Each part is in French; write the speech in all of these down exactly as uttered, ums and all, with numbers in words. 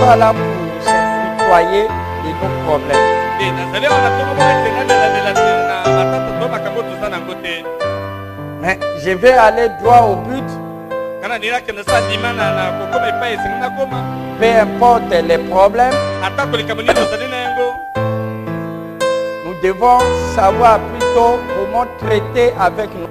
là pour se tutoyer de nos problèmes. Mais je vais aller droit au but. Peu importe les problèmes, nous devons savoir plutôt comment traiter avec nous.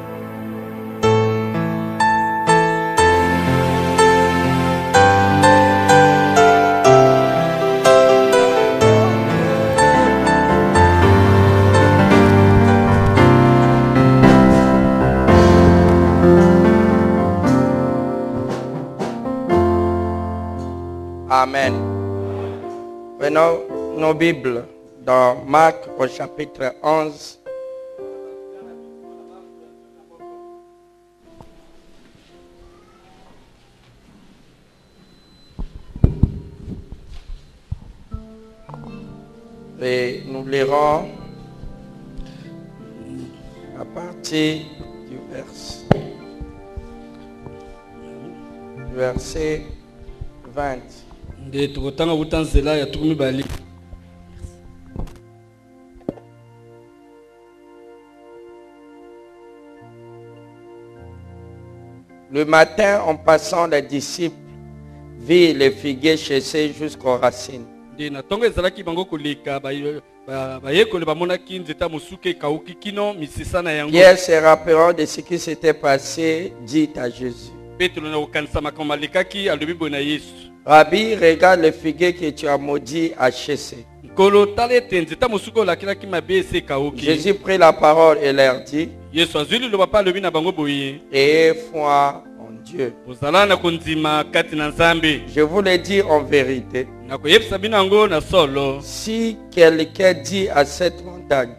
Amen. Prenons nos Bibles dans Marc au chapitre onze. Et nous lirons à partir du verset, verset vingt. Le matin, en passant, les disciples virent les figuiers chassés jusqu'aux racines. Hier, se rappelant de ce qui s'était passé, dit à Jésus: Rabbi, regarde le figuier que tu as maudit à chasser. Jésus prit la parole et leur dit: Ayez foi en Dieu. Je vous le dis en vérité, si quelqu'un dit à cette montagne,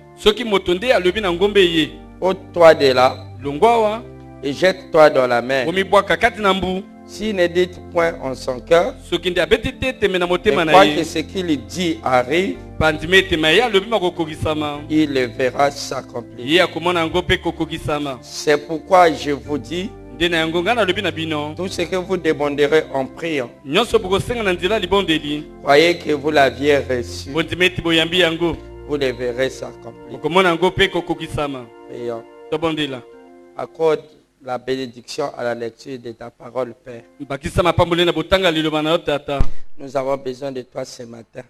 ôte-toi de là et jette-toi dans la mer, s'il ne dit point en son cœur, et croit que ce qu'il dit arrive, il le verra s'accomplir. C'est pourquoi je vous dis, tout ce que vous demanderez en priant, croyez que vous l'aviez reçu, vous le verrez s'accomplir. Prions. Accorde la bénédiction à la lecture de ta parole, Père. Nous avons besoin de toi ce matin.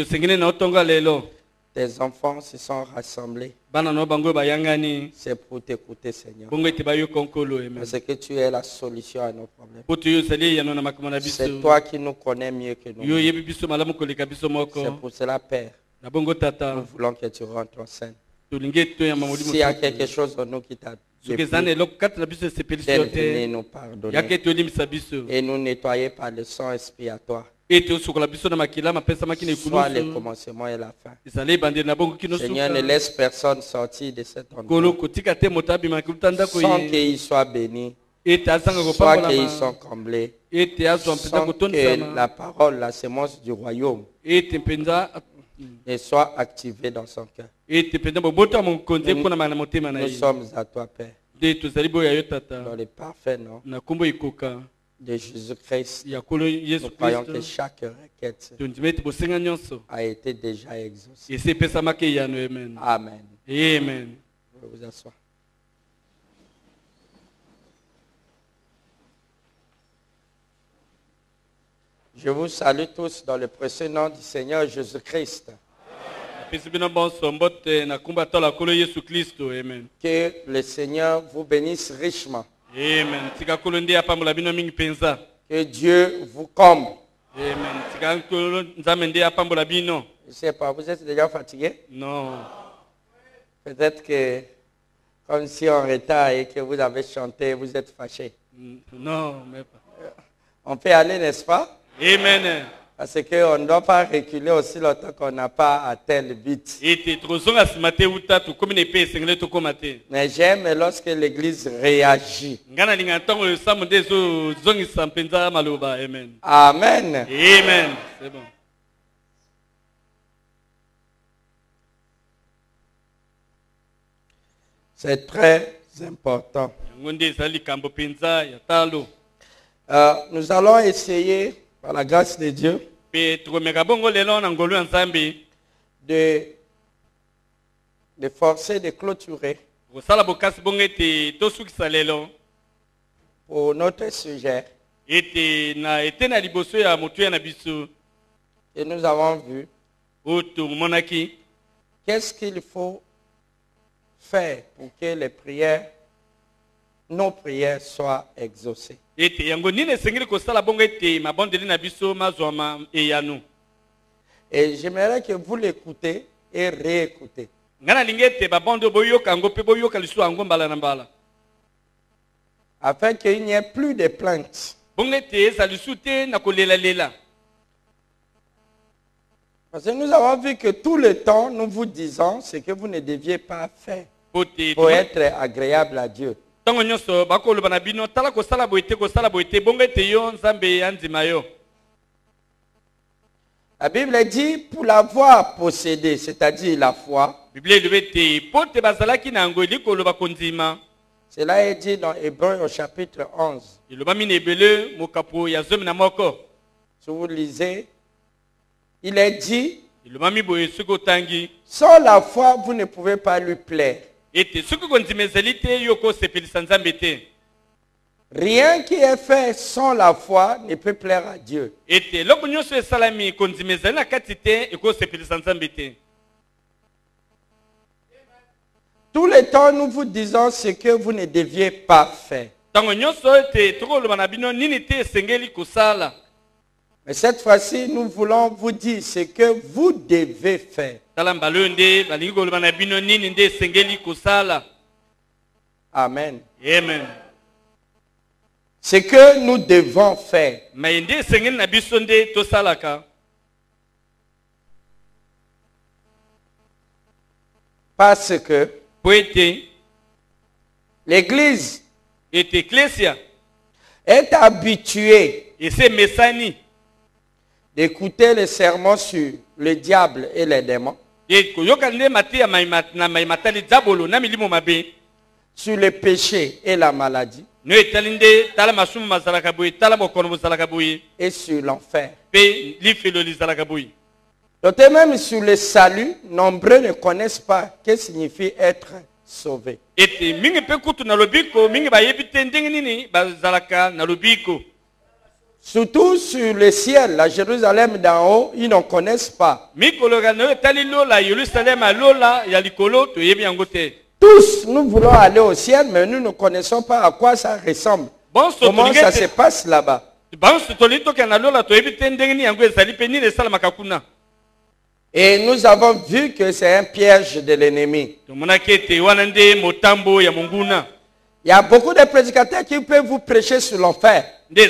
Tes enfants se sont rassemblés. C'est pour t'écouter, Seigneur. Parce que tu es la solution à nos problèmes. C'est toi qui nous connais mieux que nous. C'est pour cela, Père, nous voulons que tu rentres en scène. S'il y a quelque chose en nous qui t'a venez nous pardonner et nous nettoyer par le sang expiatoire. Soit le commencement et la fin. Seigneur, ne laisse personne sortir de cet endroit sans qu'il soit béni, soit qu'ils sont comblés, sans que la parole, la sémence du royaume et soit activée dans son cœur. Nous, nous sommes à toi, Père. Dans le parfait nom de Jésus-Christ, nous croyons que chaque requête a été déjà exaucée. Amen. Amen. Vous vous asseoir. Je vous salue tous dans le précieux nom du Seigneur Jésus-Christ. Que le Seigneur vous bénisse richement. Amen. Que Dieu vous comble. Amen. Je ne sais pas, vous êtes déjà fatigué? Non. Peut-être que, comme si on retard et que vous avez chanté, vous êtes fâché. Non, mais pas. On peut aller, n'est-ce pas? Amen. Parce qu'on ne doit pas reculer aussi longtemps qu'on n'a pas atteint le but. Mais j'aime lorsque l'Église réagit. Amen. Amen. Amen. C'est bon. C'est très important. Euh, nous allons essayer, par la grâce de Dieu, de, de forcer, de clôturer pour notre sujet. Et nous avons vu qu'est-ce qu'il faut faire pour que les prières, nos prières soient exaucées. Et j'aimerais que vous l'écoutez et réécoutez. Afin qu'il n'y ait plus de plaintes. Parce que nous avons vu que tout le temps, nous vous disons ce que vous ne deviez pas faire pour être agréable à Dieu. La Bible dit pour l'avoir possédé, c'est-à-dire la foi. Cela est dit dans Hébreux au chapitre onze. Si vous lisez, il est dit, sans la foi, vous ne pouvez pas lui plaire. Rien qui est fait sans la foi ne peut plaire à Dieu. Tout le temps, nous vous disons ce que vous ne deviez pas faire. Mais cette fois-ci, nous voulons vous dire ce que vous devez faire. Amen. Amen. Ce que nous devons faire. Parce que l'Église est habituée d'écouter les sermons sur le diable et les démons, sur le péché et la maladie, et sur l'enfer. D'autant même sur le salut, nombreux ne connaissent pas ce que signifie être sauvé. Surtout sur le ciel, la Jérusalem d'en haut, ils n'en connaissent pas. Tous, nous voulons aller au ciel, mais nous ne connaissons pas à quoi ça ressemble. Comment ça se passe là-bas. Et nous avons vu que c'est un piège de l'ennemi. Il y a beaucoup de prédicateurs qui peuvent vous prêcher sur l'enfer. Ils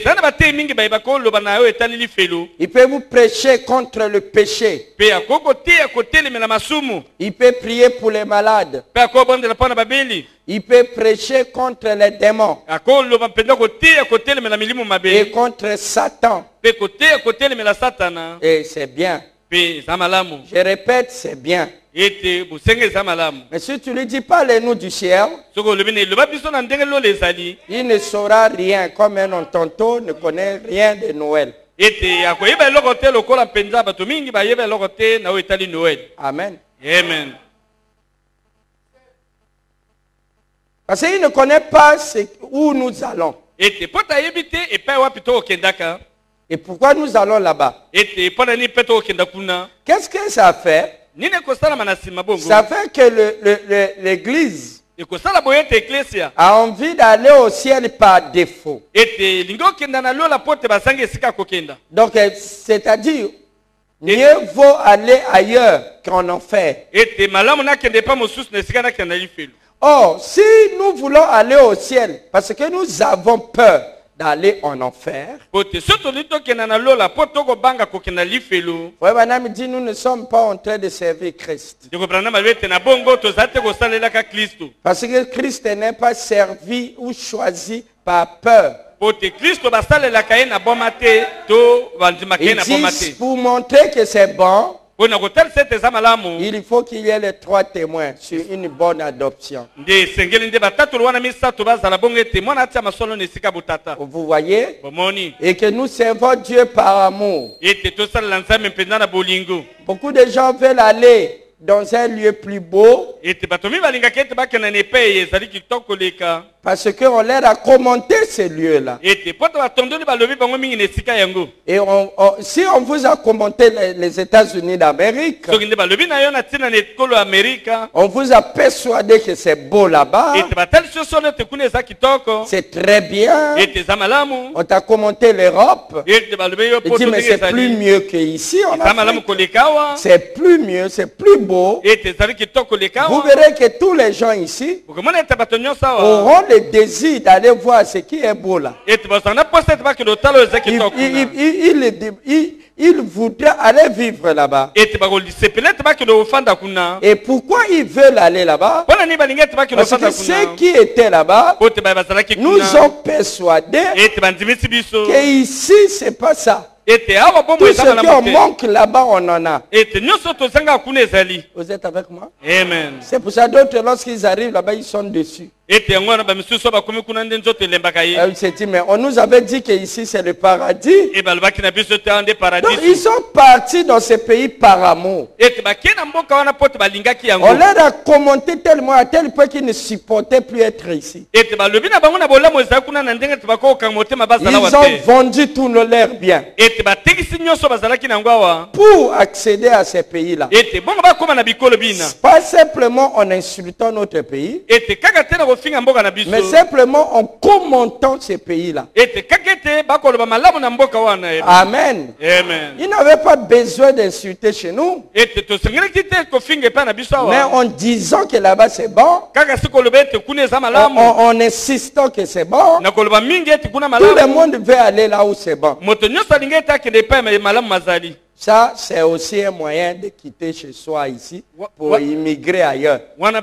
peuvent vous prêcher contre le péché. Ils peuvent prier pour les malades. Ils peuvent prêcher contre les démons. Et contre Satan. Et c'est bien. Je répète, c'est bien. Mais si tu ne lui dis pas les noms du ciel, il ne saura rien, comme un entonto ne connaît rien de Noël. Amen. Amen. Parce qu'il ne connaît pas où nous allons. Et pourquoi nous allons là-bas? Qu'est-ce que ça fait? Ça fait que l'Église a envie d'aller au ciel par défaut. Donc, c'est-à-dire, mieux vaut aller ailleurs qu'en enfer. Or, si nous voulons aller au ciel, parce que nous avons peur d'aller en enfer, Frère Branham dit, nous ne sommes pas en train de servir Christ. Parce que Christ n'est pas servi ou choisi par peur. Ils disent, pour montrer que c'est bon, il faut qu'il y ait les trois témoins sur une bonne adoption. Vous voyez? Et que nous servons Dieu par amour. Beaucoup de gens veulent aller dans un lieu plus beau parce qu'on leur a commenté ces lieux-là. Et on, on, si on vous a commenté les, les États-Unis d'Amérique, on vous a persuadé que c'est beau là-bas, c'est très bien, on t'a commenté l'Europe, et dit mais c'est plus mieux qu'ici, c'est plus mieux, c'est plus beau. Vous verrez que tous les gens ici auront le désir d'aller voir ce qui est beau là. Il, il, il, il, il, il voudrait aller vivre là-bas. Et pourquoi ils veulent aller là-bas? Parce que ceux qui étaient là-bas nous ont persuadés que ici c'est pas ça. Tout ce qu'on manque là-bas, on en a. Vous êtes avec moi? Amen. C'est pour ça d'autres, lorsqu'ils arrivent là-bas, ils sont dessus. Euh, il s'est dit, mais on nous avait dit qu'ici c'est le paradis. Donc ils sont partis dans ce pays par amour. On leur a commenté tellement à tel point qu'ils ne supportaient plus être ici. Ils ont vendu tous leurs biens pour accéder à ces pays-là. Pas simplement en insultant notre pays, mais simplement en commentant ces pays-là. Amen. Amen. Ils n'avaient pas besoin d'insulter chez nous. Mais en disant que là-bas c'est bon, en, en, en insistant que c'est bon, tout le monde veut aller là où c'est bon. Ça, c'est aussi un moyen de quitter chez soi ici pour immigrer ailleurs.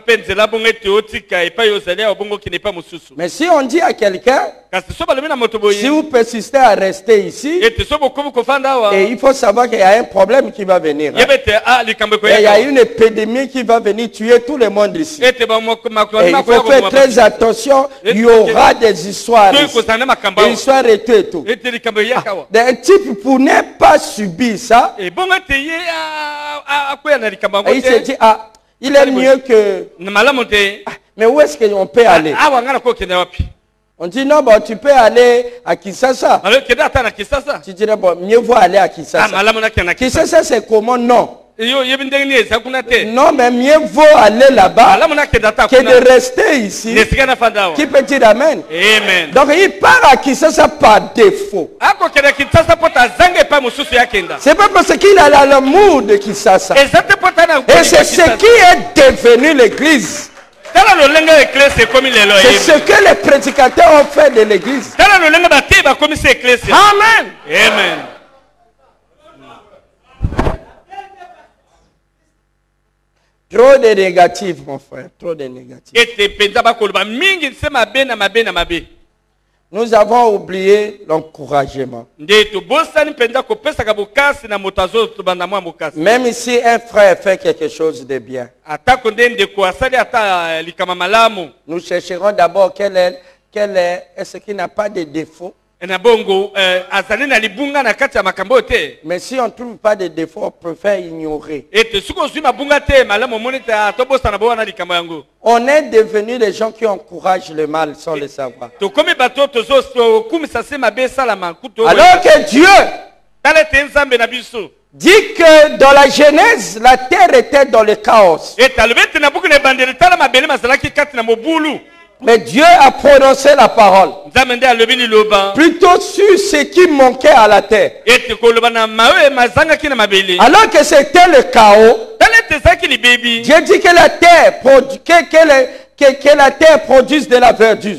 Mais si on dit à quelqu'un, si vous persistez à rester ici, et il faut savoir qu'il y a un problème qui va venir. Hein. Et il y a une épidémie qui va venir tuer tout le monde ici. Et il faut faire très attention, il y aura des histoires ici. Des histoires et tout et tout. Ah, un type pour ne pas subir ça, et il s'est dit, ah, il est mieux que... Ah, mais où est-ce qu'on peut aller? On dit, non, bon, tu peux aller à Kinshasa. Tu dirais, bon, mieux vaut aller à Kinshasa. Kinshasa, c'est comment? Non. Non, mais mieux vaut aller là-bas que de rester ici. Qui peut dire amen? Amen. Donc il part à Kinshasa par défaut. C'est pas parce qu'il a l'amour de Kinshasa. Et c'est ce qui est devenu l'église. C'est ce que les prédicateurs ont fait de l'église. Amen. Amen. Trop de négatifs, mon frère. Trop de négatifs. Nous avons oublié l'encouragement. Même si un frère fait quelque chose de bien, nous chercherons d'abord quel est, quel est, est-ce qu'il n'a pas de défaut. Mais si on ne trouve pas de défaut, on préfère ignorer. On est devenus des gens qui encouragent le mal sans le savoir. Alors que Dieu dit que dans la Genèse, la terre était dans le chaos. Mais Dieu a prononcé la parole plutôt sur ce qui manquait à la terre. Alors que c'était le chaos, Dieu dit que la terre produit, que, que, le, que, que la terre produise de la verdure.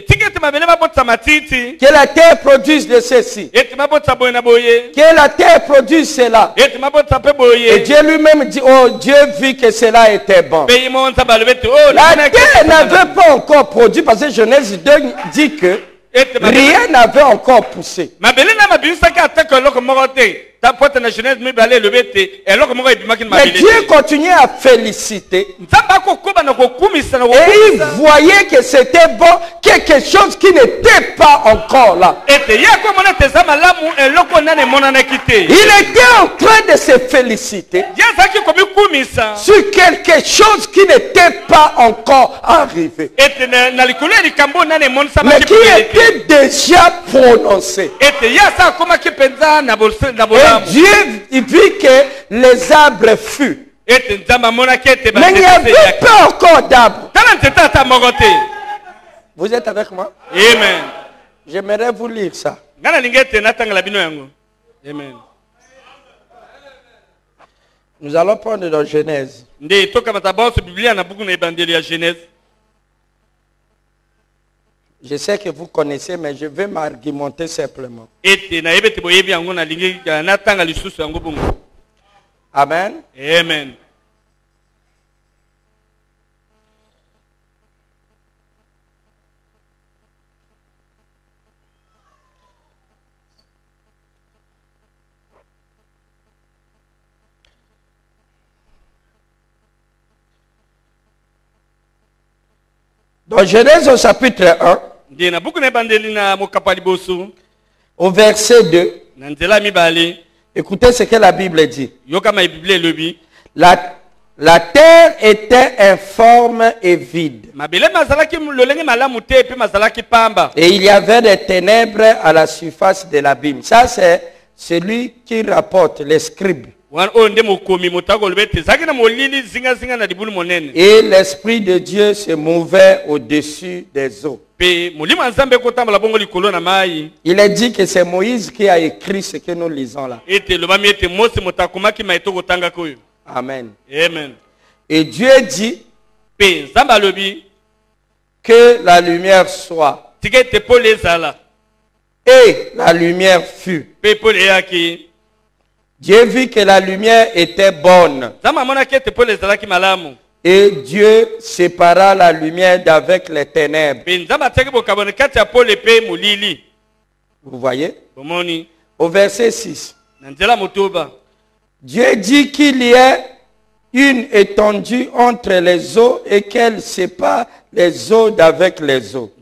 Que la terre produise de ceci. Que la terre produise cela. Et Dieu lui-même dit, oh Dieu vit que cela était bon. La terre n'avait pas encore produit parce que Genèse deux dit que rien n'avait encore poussé. Mais Dieu continuait à féliciter. Et il voyait que c'était bon, quelque chose qui n'était pas encore là. Il était en train de se féliciter sur quelque chose qui n'était pas encore arrivé, mais qui était déjà prononcé. Et Dieu vit que les arbres fuient, mais il n'y avait pas encore d'arbres. Vous êtes avec moi? Amen. J'aimerais vous lire ça. Amen. Nous allons prendre dans Genèse. Je sais que vous connaissez, mais je vais m'argumenter simplement. Amen. Amen. Dans Genèse au chapitre un, au verset deux, écoutez ce que la Bible dit. La, la terre était informe et vide. Et il y avait des ténèbres à la surface de l'abîme. Ça, c'est celui qui rapporte, les scribes. Et l'Esprit de Dieu se mouvait au-dessus des eaux. Il est dit que c'est Moïse qui a écrit ce que nous lisons là. Amen. Amen. Et Dieu dit que la lumière soit. Et la lumière fut. Dieu vit que la lumière était bonne. Et Dieu sépara la lumière d'avec les ténèbres. Vous voyez? Au verset six. Dieu dit qu'il y ait une étendue entre les eaux et qu'elle sépare les eaux d'avec les eaux.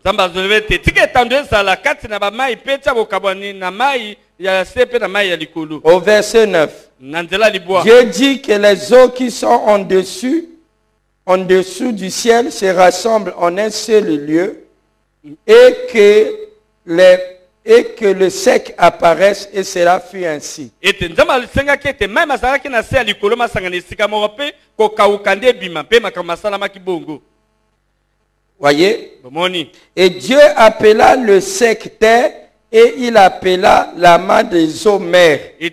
Au verset neuf. Dieu dit que les eaux qui sont en dessus, en dessous du ciel se rassemblent en un seul lieu et que les et que le sec apparaisse, et cela fut ainsi. Voyez? Et Dieu appela le sec terre, et il appela la main des eaux mer. Et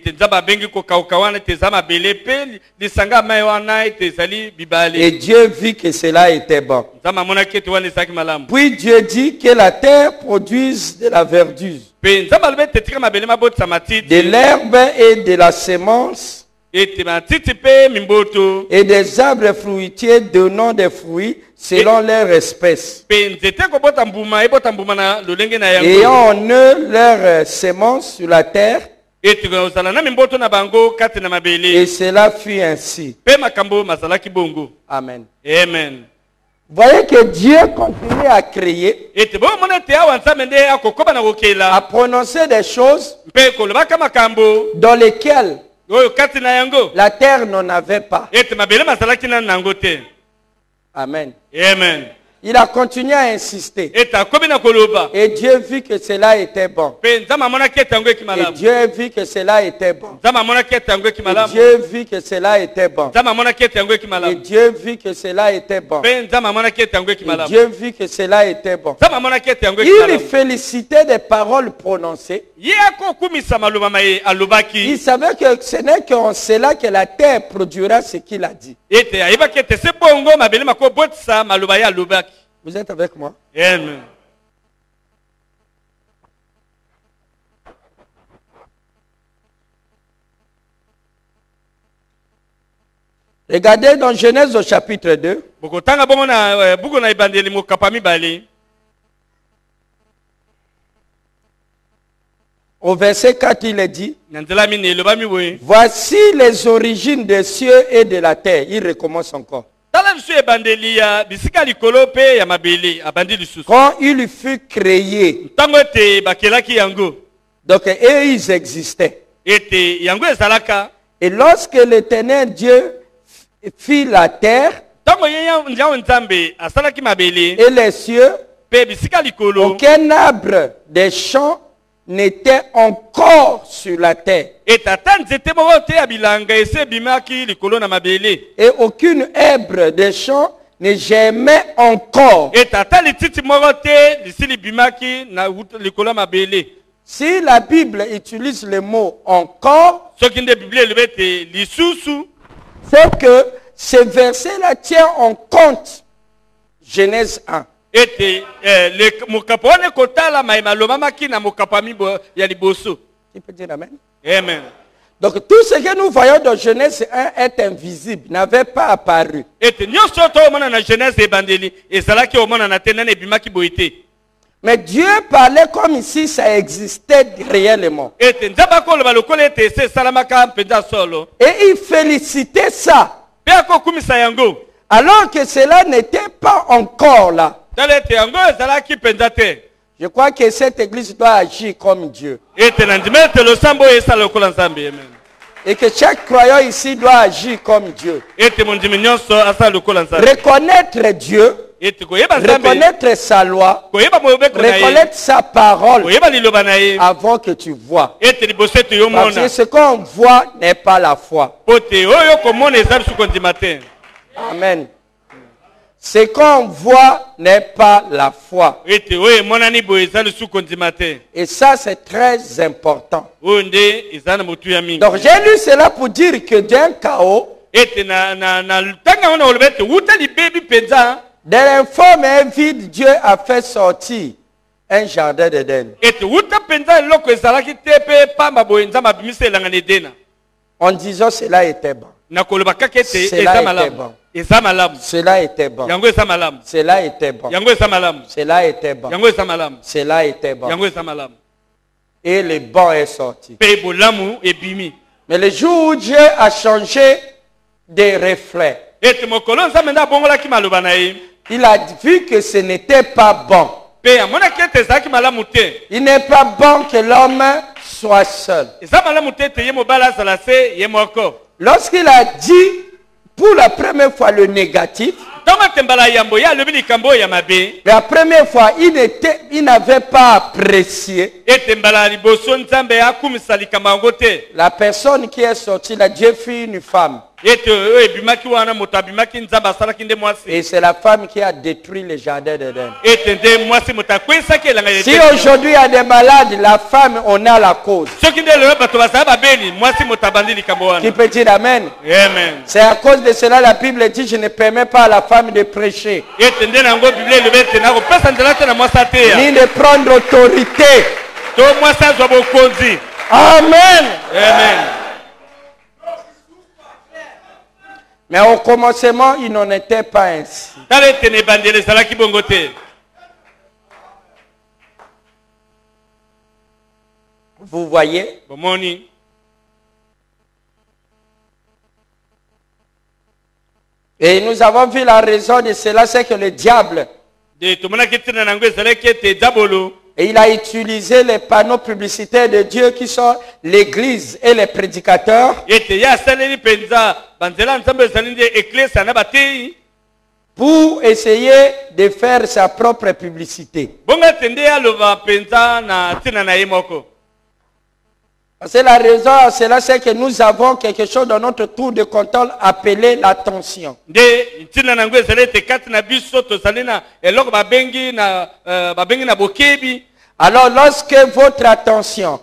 Dieu vit que cela était bon. Puis Dieu dit que la terre produise de la verdure, de l'herbe et de la semence, et des arbres fruitiers donnant des fruits selon leur espèce, ayant en eux leur semence sur la terre. Et cela fut ainsi. Amen. Amen. Voyez que Dieu continue à créer, à prononcer des choses dans lesquelles la terre n'en avait pas. Amen. Amen. Il a continué à insister. Et Dieu vit que cela était bon. Et Dieu vit que cela était bon. Et Dieu vit que cela était bon. Et Dieu vit que cela était bon. Et Dieu vit que cela était bon. Il félicitait des paroles prononcées. Il savait que ce n'est qu'en cela que la terre produira ce qu'il a dit. Vous êtes avec moi? Amen. Regardez dans Genèse au chapitre deux. Au verset quatre, il est dit, voici les origines des cieux et de la terre. Il recommence encore. Quand il fut créé, donc et ils existaient. Et lorsque l'Éternel Dieu fit la terre et les cieux, aucun arbre des champs n'était encore sur la terre. Et aucune herbe des champs ne germait encore. Si la Bible utilise le mot encore, c'est que ce verset-là tient en compte Genèse un. Tu peux dire amen? Amen. Donc tout ce que nous voyons dans Genèse un est invisible, n'avait pas apparu. Mais Dieu parlait comme si ça existait réellement. Et il félicitait ça. Alors que cela n'était pas encore là. Je crois que cette église doit agir comme Dieu. Et que chaque croyant ici doit agir comme Dieu. Reconnaître Dieu, reconnaître sa loi, reconnaître sa parole avant que tu vois. Parce que ce qu'on voit n'est pas la foi. Amen. Ce qu'on voit n'est pas la foi. Et ça, c'est très important. Donc, j'ai lu cela pour dire que d'un chaos, d'un informe et vide, Dieu a fait sortir un jardin d'Éden. En disant cela était bon. Cela était bon. Cela était bon. Cela était bon. Cela était bon. Cela était bon. Et le bon est sorti. Mais le jour où Dieu a changé de reflet, il a vu que ce n'était pas bon. Il n'est pas bon que l'homme soit seul. Lorsqu'il a dit pour la première fois le négatif, la première fois il n'était, il n'avait pas apprécié. La personne qui est sortie là, Dieu fit une femme. Et c'est la femme qui a détruit le jardin d'Éden. Si aujourd'hui il y a des malades, la femme on a la cause. Qui peut dire amen? Amen. C'est à cause de cela la Bible dit je ne permets pas à la femme de prêcher. Ni de prendre autorité. Amen. Amen. Mais au commencement, il n'en était pas ainsi. Vous voyez? Et nous avons vu la raison de cela, c'est que le diable, et il a utilisé les panneaux publicitaires de Dieu qui sont l'église et les prédicateurs pour essayer de faire sa propre publicité. C'est la raison, cela c'est que nous avons quelque chose dans notre tour de contrôle appelé l'attention. Alors lorsque votre attention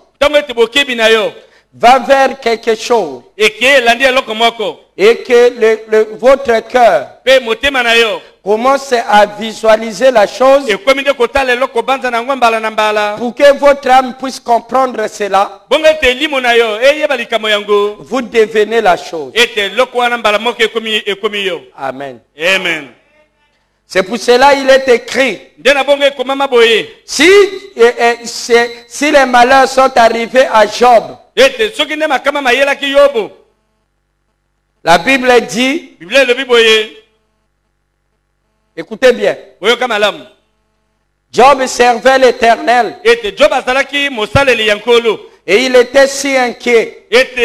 va vers quelque chose et que le, le, votre cœur commence à visualiser la chose pour que votre âme puisse comprendre cela, vous devenez la chose. Amen. Amen. Amen. C'est pour cela il est écrit. Si, eh, eh, si les malheurs sont arrivés à Job, la Bible dit, écoutez bien, Job servait l'Éternel et il était si inquiet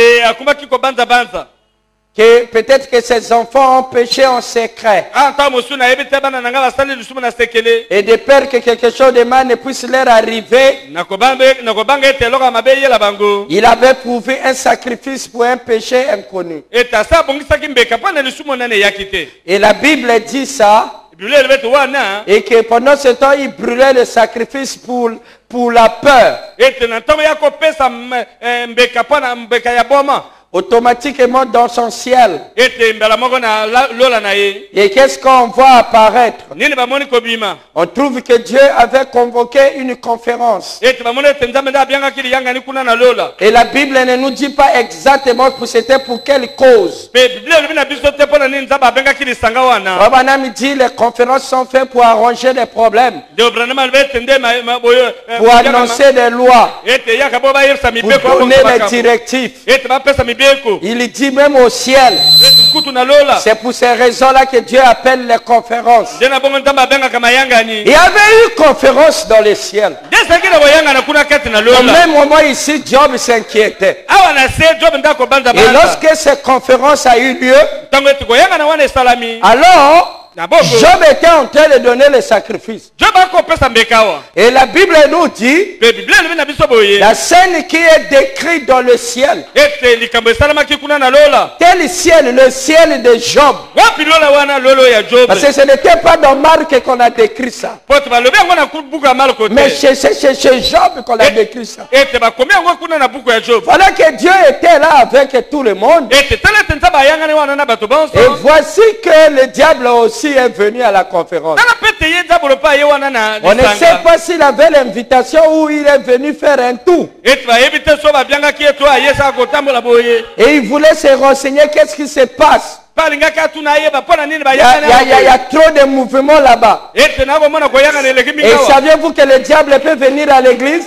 que peut-être que ses enfants ont péché en secret et de peur que quelque chose de mal ne puisse leur arriver. Il avait prouvé un sacrifice pour un péché inconnu. Et la Bible dit ça, et que pendant ce temps il brûlait le sacrifice pour, pour la peur. Automatiquement dans son ciel. Et qu'est-ce qu'on voit apparaître? On trouve que Dieu avait convoqué une conférence. Et la Bible ne nous dit pas exactement que c'était pour quelle cause. Abraham dit les conférences sont faites pour arranger des problèmes, pour annoncer des lois, pour donner des directives. Il dit même au ciel. C'est pour ces raisons-là que Dieu appelle les conférences. Il y avait eu conférence dans le ciel. Au même moment ici, Job s'inquiétait. Et lorsque cette conférence a eu lieu, alors Job était en train de donner le sacrifice. Et la Bible nous dit, la scène qui est décrite dans le ciel, tel ciel, le ciel de Job. Parce que ce n'était pas dans Marc qu'on a décrit ça, mais c'est chez Job qu'on a décrit ça. Voilà que Dieu était là avec tout le monde. Et voici que le diable aussi est venu à la conférence. On ne sait pas s'il avait l'invitation ou il est venu faire un tour. Et il voulait se renseigner qu'est-ce qui se passe. Il y, a, il, y a, il y a trop de mouvements là-bas. Et saviez-vous que le diable peut venir à l'église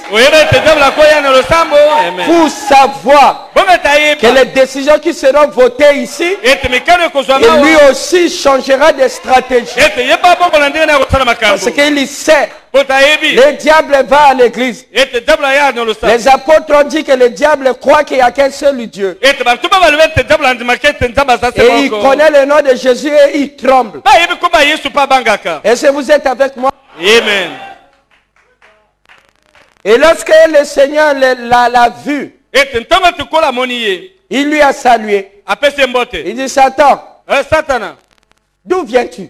pour savoir que les décisions qui seront votées ici, et lui aussi changera de stratégie. Parce qu'il sait. Le diable va à l'église. Les apôtres ont dit que le diable croit qu'il n'y a qu'un seul Dieu. Et il connaît le nom de Jésus et il tremble. Est-ce que vous êtes avec moi? Amen. Et lorsque le Seigneur l'a vu, il lui a salué. Il dit, Satan, d'où viens-tu?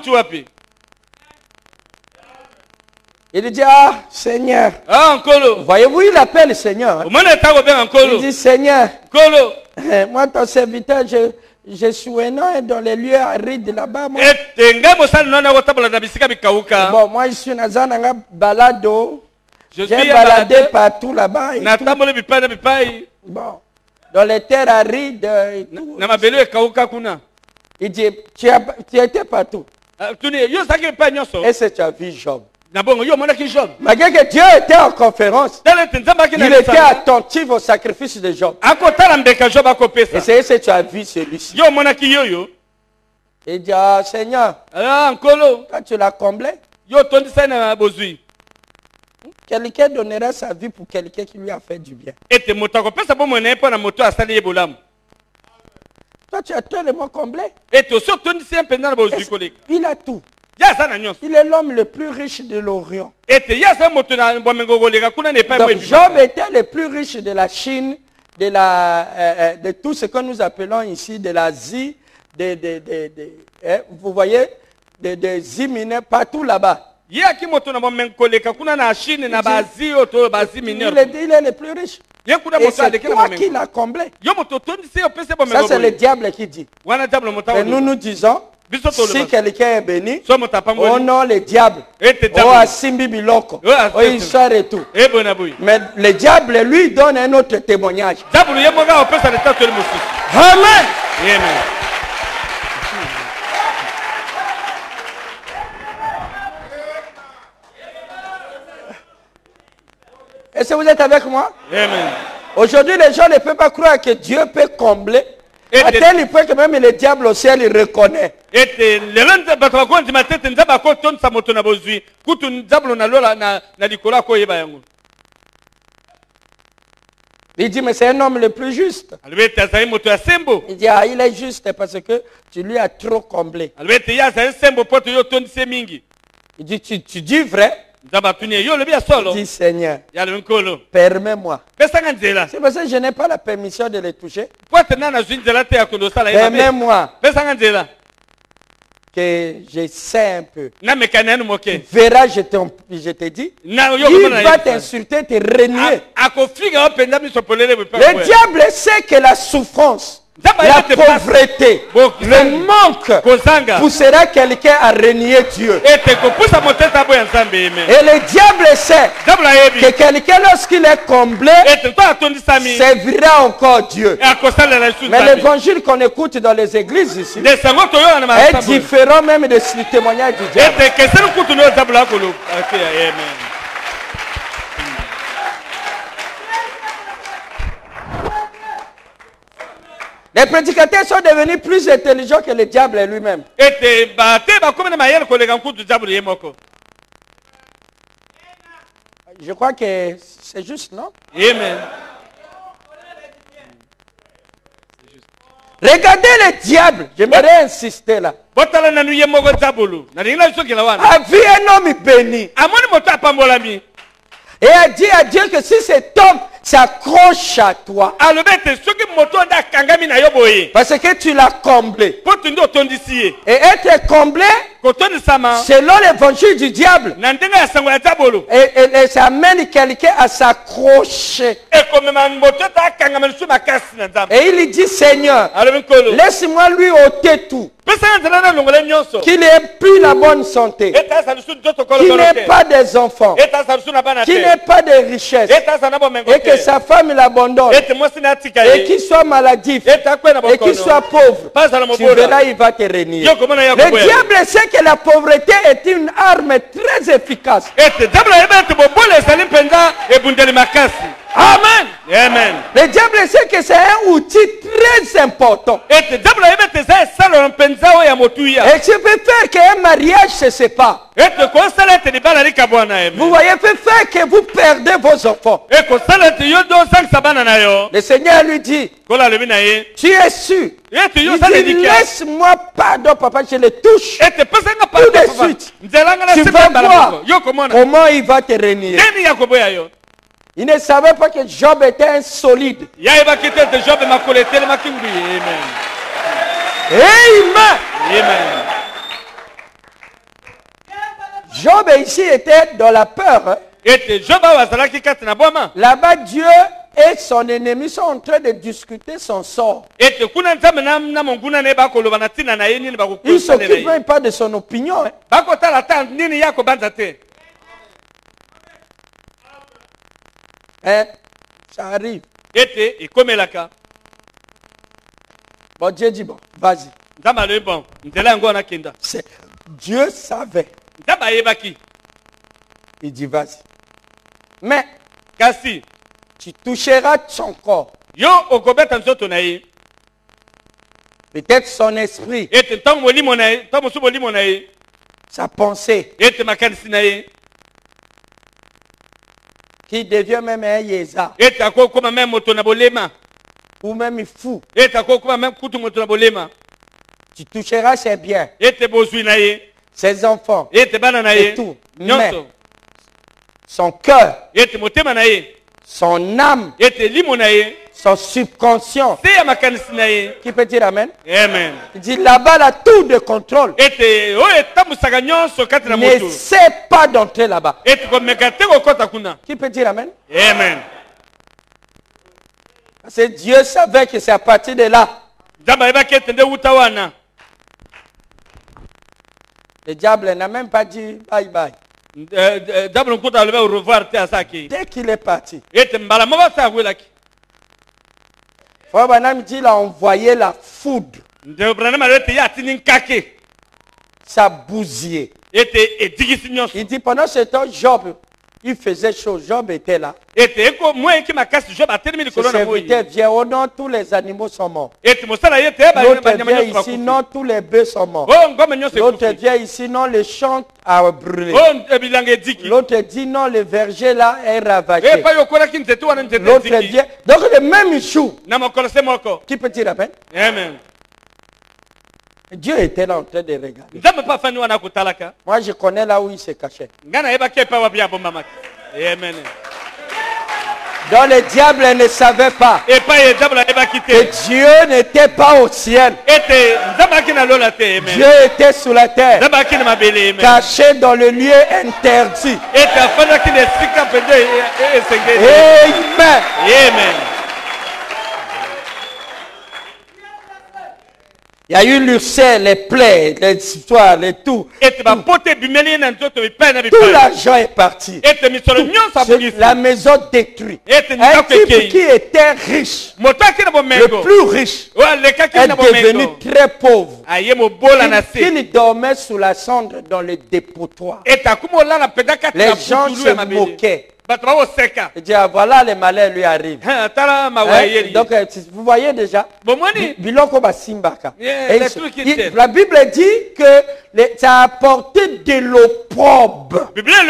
Il dit, ah, Seigneur. Voyez-vous, il appelle le Seigneur. Hein? Il dit, Seigneur, moi, ton serviteur, je, je suis un dans les lieux arides là-bas. Moi. Bon, moi, je suis dans un balado. J'ai baladé partout là-bas. Bon, dans les terres arides. Et tout. Il dit, tu, as, tu étais partout. Est-ce que tu as vu Job? Malgré que Dieu était en conférence, il était attentif au sacrifice de Job. Et c'est ce que tu as vu celui-ci. Il dit, ah, Seigneur, quand tu l'as comblé, quelqu'un donnera sa vie pour quelqu'un qui lui a fait du bien. Toi, tu as tellement comblé. Il a tout. Il est l'homme le plus riche de l'Orient. Donc Job était le plus riche de la Chine, de, la, euh, de tout ce que nous appelons ici, de l'Asie, de, de, de, de, eh, vous voyez, des de, de mineurs partout là-bas. Il est, il est le plus riche. Et c'est toi qui l'as comblé. Ça c'est le diable qui dit. Et nous nous disons, si quelqu'un est béni, oh non, le diable, oh Asimbi Biloko, oh histoire et tout. Mais le diable lui donne un autre témoignage. Amen. Est-ce que vous êtes avec moi? Amen. Aujourd'hui, les gens ne peuvent pas croire que Dieu peut combler. À tel point que même le diable au ciel, il reconnaît. Il dit, mais c'est un homme le plus juste. Il dit, ah, il est juste parce que tu lui as trop comblé. Il dit, tu, tu dis vrai? Il dit, Seigneur, permets-moi. C'est parce que je n'ai pas la permission de les toucher. Permets-moi que je sais un peu. Tu verras, je te, je te dis, il va t'insulter, te renier. Le diable sait que la souffrance, la pauvreté, le manque poussera quelqu'un à renier Dieu. Et le diable sait que quelqu'un, lorsqu'il est comblé, servira encore Dieu. Mais l'évangile qu'on écoute dans les églises ici est différent même de ce témoignage du diable. Les prédicateurs sont devenus plus intelligents que le diable lui-même. Je crois que c'est juste, non? Amen. Regardez le diable. J'aimerais insister là. A vu un homme béni. Et a dit à Dieu que si cet homme s'accroche à toi, parce que tu l'as comblé, et être comblé, selon l'évangile du diable, et, et, et ça amène quelqu'un à s'accrocher. Et il dit, Seigneur, laisse-moi lui ôter tout. Qu'il n'ait plus la bonne santé, qu'il n'ait pas des enfants, qu'il n'ait pas de richesse, et que sa femme l'abandonne, et qu'il soit maladif, et qu'il soit pauvre. Tu verras, il va te renier. Le diable sait que la pauvreté est une arme très efficace. Amen. Amen. Le diable sait que c'est un outil très important. Et tu peux faire qu'un mariage se sépare. Vous voyez, peut faire que vous perdez vos enfants. Le Seigneur lui dit, tu es sûr. Il dit, laisse-moi pardon, papa, je le touche. Tout de suite. Tu vas voir comment il va te renier. Il ne savait pas que Job était un solide. Amen. Amen. Job ici était dans la peur. Là-bas, Dieu et son ennemi sont en train de discuter son sort. Il ne s'occupe même pas de son opinion. Hein? Ça arrive. Bon, Dieu dit, bon, vas-y. Dieu savait. Il dit, vas-y. Mais, tu toucheras son corps. Peut-être son esprit. Sa pensée. Qui devient même un yéza. Ou même fou. Tu toucheras ses biens. Ses enfants. Et tout. Mais son cœur. Son âme. Son subconscient. Qui peut dire amen? Amen. Il dit là-bas, là, tout de contrôle. Ne sait pas d'entrer là-bas. Qui peut dire amen? Amen. Parce que Dieu savait que c'est à partir de là. Le diable n'a même pas dit bye bye. Dès qu'il est parti. Frère Branham dit, il a envoyé la foudre. Ça bousillait. Il dit, pendant ce temps, Job il faisait chaud, Job était là. Ses serviteurs viennent, oh non, tous les animaux sont morts. L'autre vient ici, non, tous les bœufs sont morts. L'autre vient ici, non, les champs a brûlé. L'autre dit, non, le verger là est ravagé. L'autre vient, donc le même chou. Qui peut dire amen? Amen. Dieu était là en train de regarder. Moi, je connais là où il se cachait. Amen. Donc le diable ne savait pas que Dieu n'était pas au ciel. Dieu était sous la terre, caché dans le lieu interdit. Amen. Amen. Il y a eu l'ulcère, les plaies, les histoires, les tout. Tout l'argent est parti. Tout, la maison détruite. Un type qui était riche, le plus riche, est devenu très pauvre. Il dormait sous la cendre dans le dépotoir. Les gens se moquaient. Il dit, ah, voilà les malheurs lui arrivent. Hein? Donc vous voyez déjà, Biloko Basimbaka. La Bible dit que les, ça a apporté de l'opprobre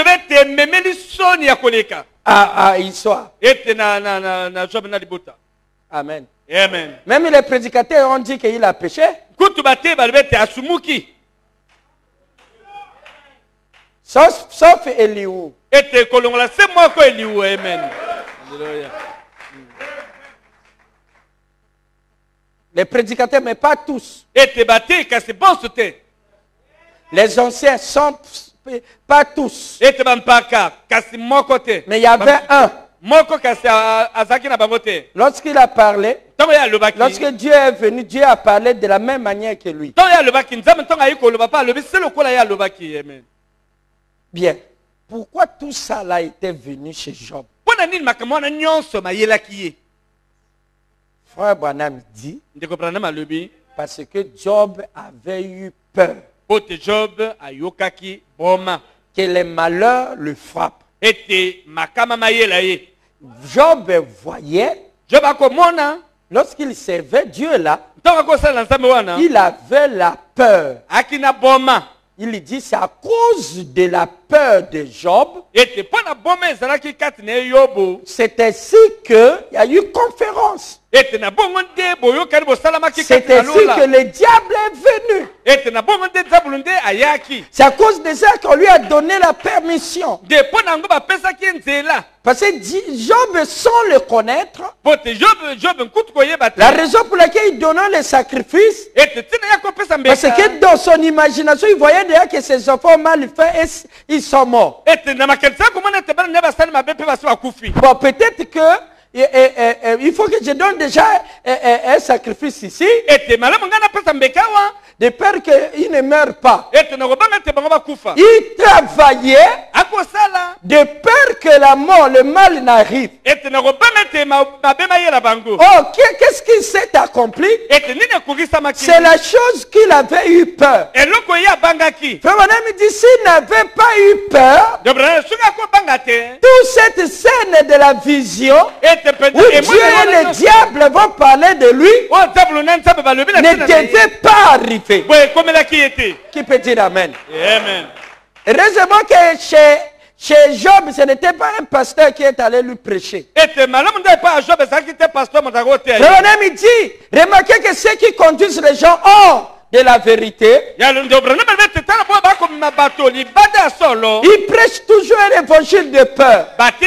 à, à Issoire. Amen. Amen. Même les prédicateurs ont dit qu'il a péché. Sauf, sauf Eliou. Amen. Les prédicateurs, mais pas tous. Les anciens sont pas tous. Mais il y avait un. Lorsqu'il a parlé, lorsque Dieu est venu, Dieu a parlé de la même manière que lui. Bien. Pourquoi tout ça a été venu chez Job? Frère Branham dit, parce que Job avait eu peur que les malheurs le frappent. Job voyait, lorsqu'il servait Dieu là, il avait la peur. Il dit, c'est à cause de la peur de Job. C'est ainsi qu'il y a eu conférence. C'est ainsi que le diable est venu. C'est à cause de ça qu'on lui a donné la permission. Parce que Job, sans le connaître, la raison pour laquelle il donnait les sacrifices, parce que dans son imagination, il voyait déjà que ses enfants mal faits, ils sont morts. Bon, peut-être que Et, et, et, et, il faut que je donne déjà un, un sacrifice ici, de peur qu'il ne meure pas. Il travaillait de peur que la mort, le mal n'arrive. Oh, qu'est-ce qui s'est accompli? C'est la chose qu'il avait eu peur. Frère Branham dit, s'il n'avait pas eu peur, toute cette scène de la vision, où Dieu et le diable vont parler de lui, ne devait pas arriver. Qui peut dire amen? Amen. Heureusement que chez, chez Job, ce n'était pas un pasteur qui est allé lui prêcher. Frère il dit, remarquez que ceux qui conduisent les gens hors de la vérité, il prêche toujours un évangile de peur.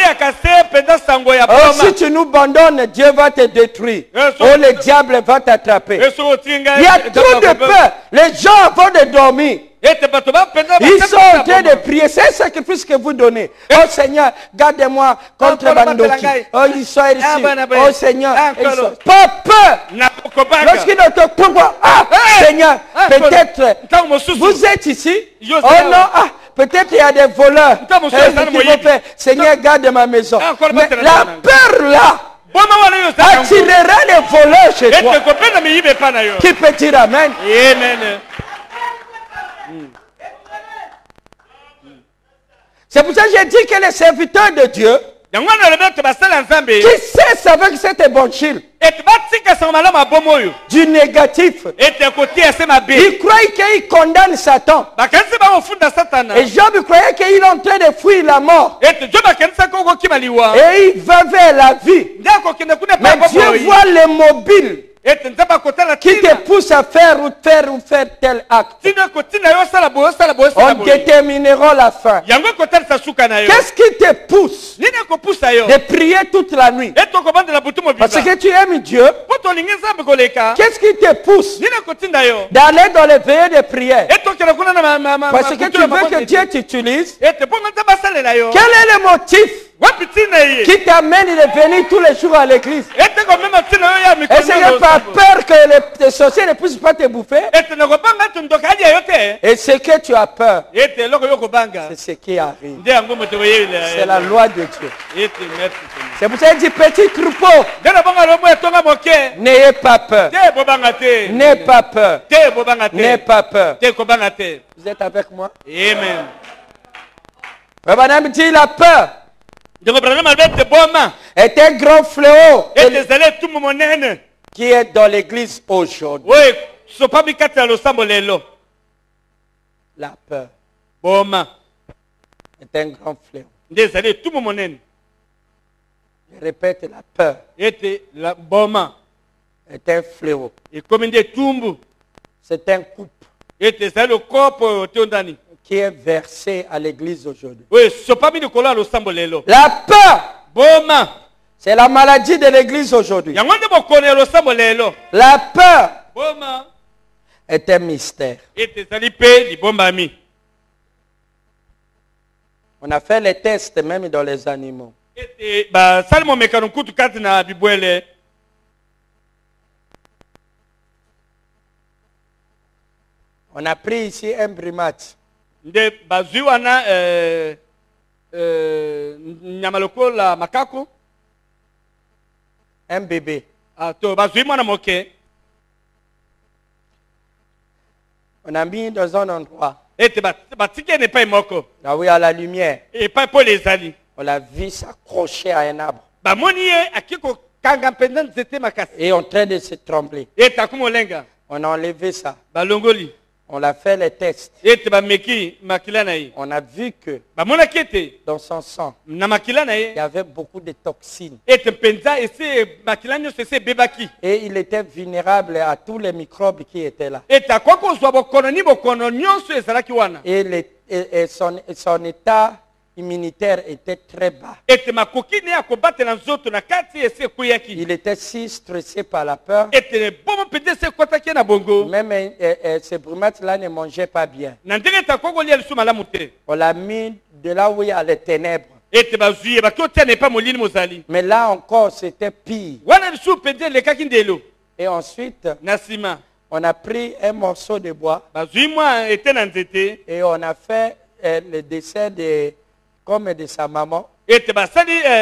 Oh, si tu nous abandonnes, Dieu va te détruire. Oh, le diable va t'attraper. Il y a trop de peur. Les gens avant de dormir, ils sont en train de prier. C'est un sacrifice que vous donnez. Oh Seigneur, garde-moi contre Bandoki. Oh, ils sont ici. Oh Seigneur, pas peur. Lorsqu'ils ne te trouvent pas, ah Seigneur, peut-être vous êtes ici. Oh non, ah, peut-être il y a des voleurs. Seigneur, garde ma maison. Mais la peur là attirera les voleurs chez toi. Qui peut dire amen? C'est pour ça que j'ai dit que les serviteurs de Dieu qui cessent avec cet évangile du négatif, ils croient qu'ils condamnent Satan. Et Job croyait qu'il est en train de fuir la mort. Et il va vers la vie. Mais Dieu voit les mobiles qui te pousse à faire ou faire ou faire tel acte. On déterminera la fin. Qu'est-ce qui te pousse de prier toute la nuit? Parce que tu aimes Dieu. Qu'est-ce qui te pousse d'aller dans les veillées de prière? Parce que tu veux que Dieu t'utilise. Quel est le motif qui t'amène de venir tous les jours à l'église? Est-ce que par peur que les sorciers ne puissent pas te bouffer? Et ce que tu as peur, c'est ce qui arrive. C'est la loi de Dieu. C'est pour ça qu'il dit petit troupeau, n'ayez pas peur. N'ayez pas peur. N'ayez pas peur. Vous êtes avec moi? Amen. Rabbanam dit la peur est un grand fléau qui est dans l'église aujourd'hui. La peur est un grand fléau. Je répète, la peur est un fléau. C'est un couple qui est versé à l'église aujourd'hui. La peur, c'est la maladie de l'église aujourd'hui. La peur est un mystère. On a fait les tests même dans les animaux. On a pris ici un primate. Un bébé. On a mis dans un endroit. Là où il y a la lumière. On l'a vu s'accrocher à un arbre. Et en train de se trembler. On a enlevé ça. On a fait les tests. On a vu que dans son sang, il y avait beaucoup de toxines. Et il était vulnérable à tous les microbes qui étaient là. Et, les, et, et, son, et son état immunitaire était très bas. Il était si stressé par la peur. Même euh, euh, ces primates-là ne mangeaient pas bien. On l'a mis de là où il y a les ténèbres. Mais là encore, c'était pire. Et ensuite, on a pris un morceau de bois et on a fait euh, le dessin de, comme de sa maman. Et on a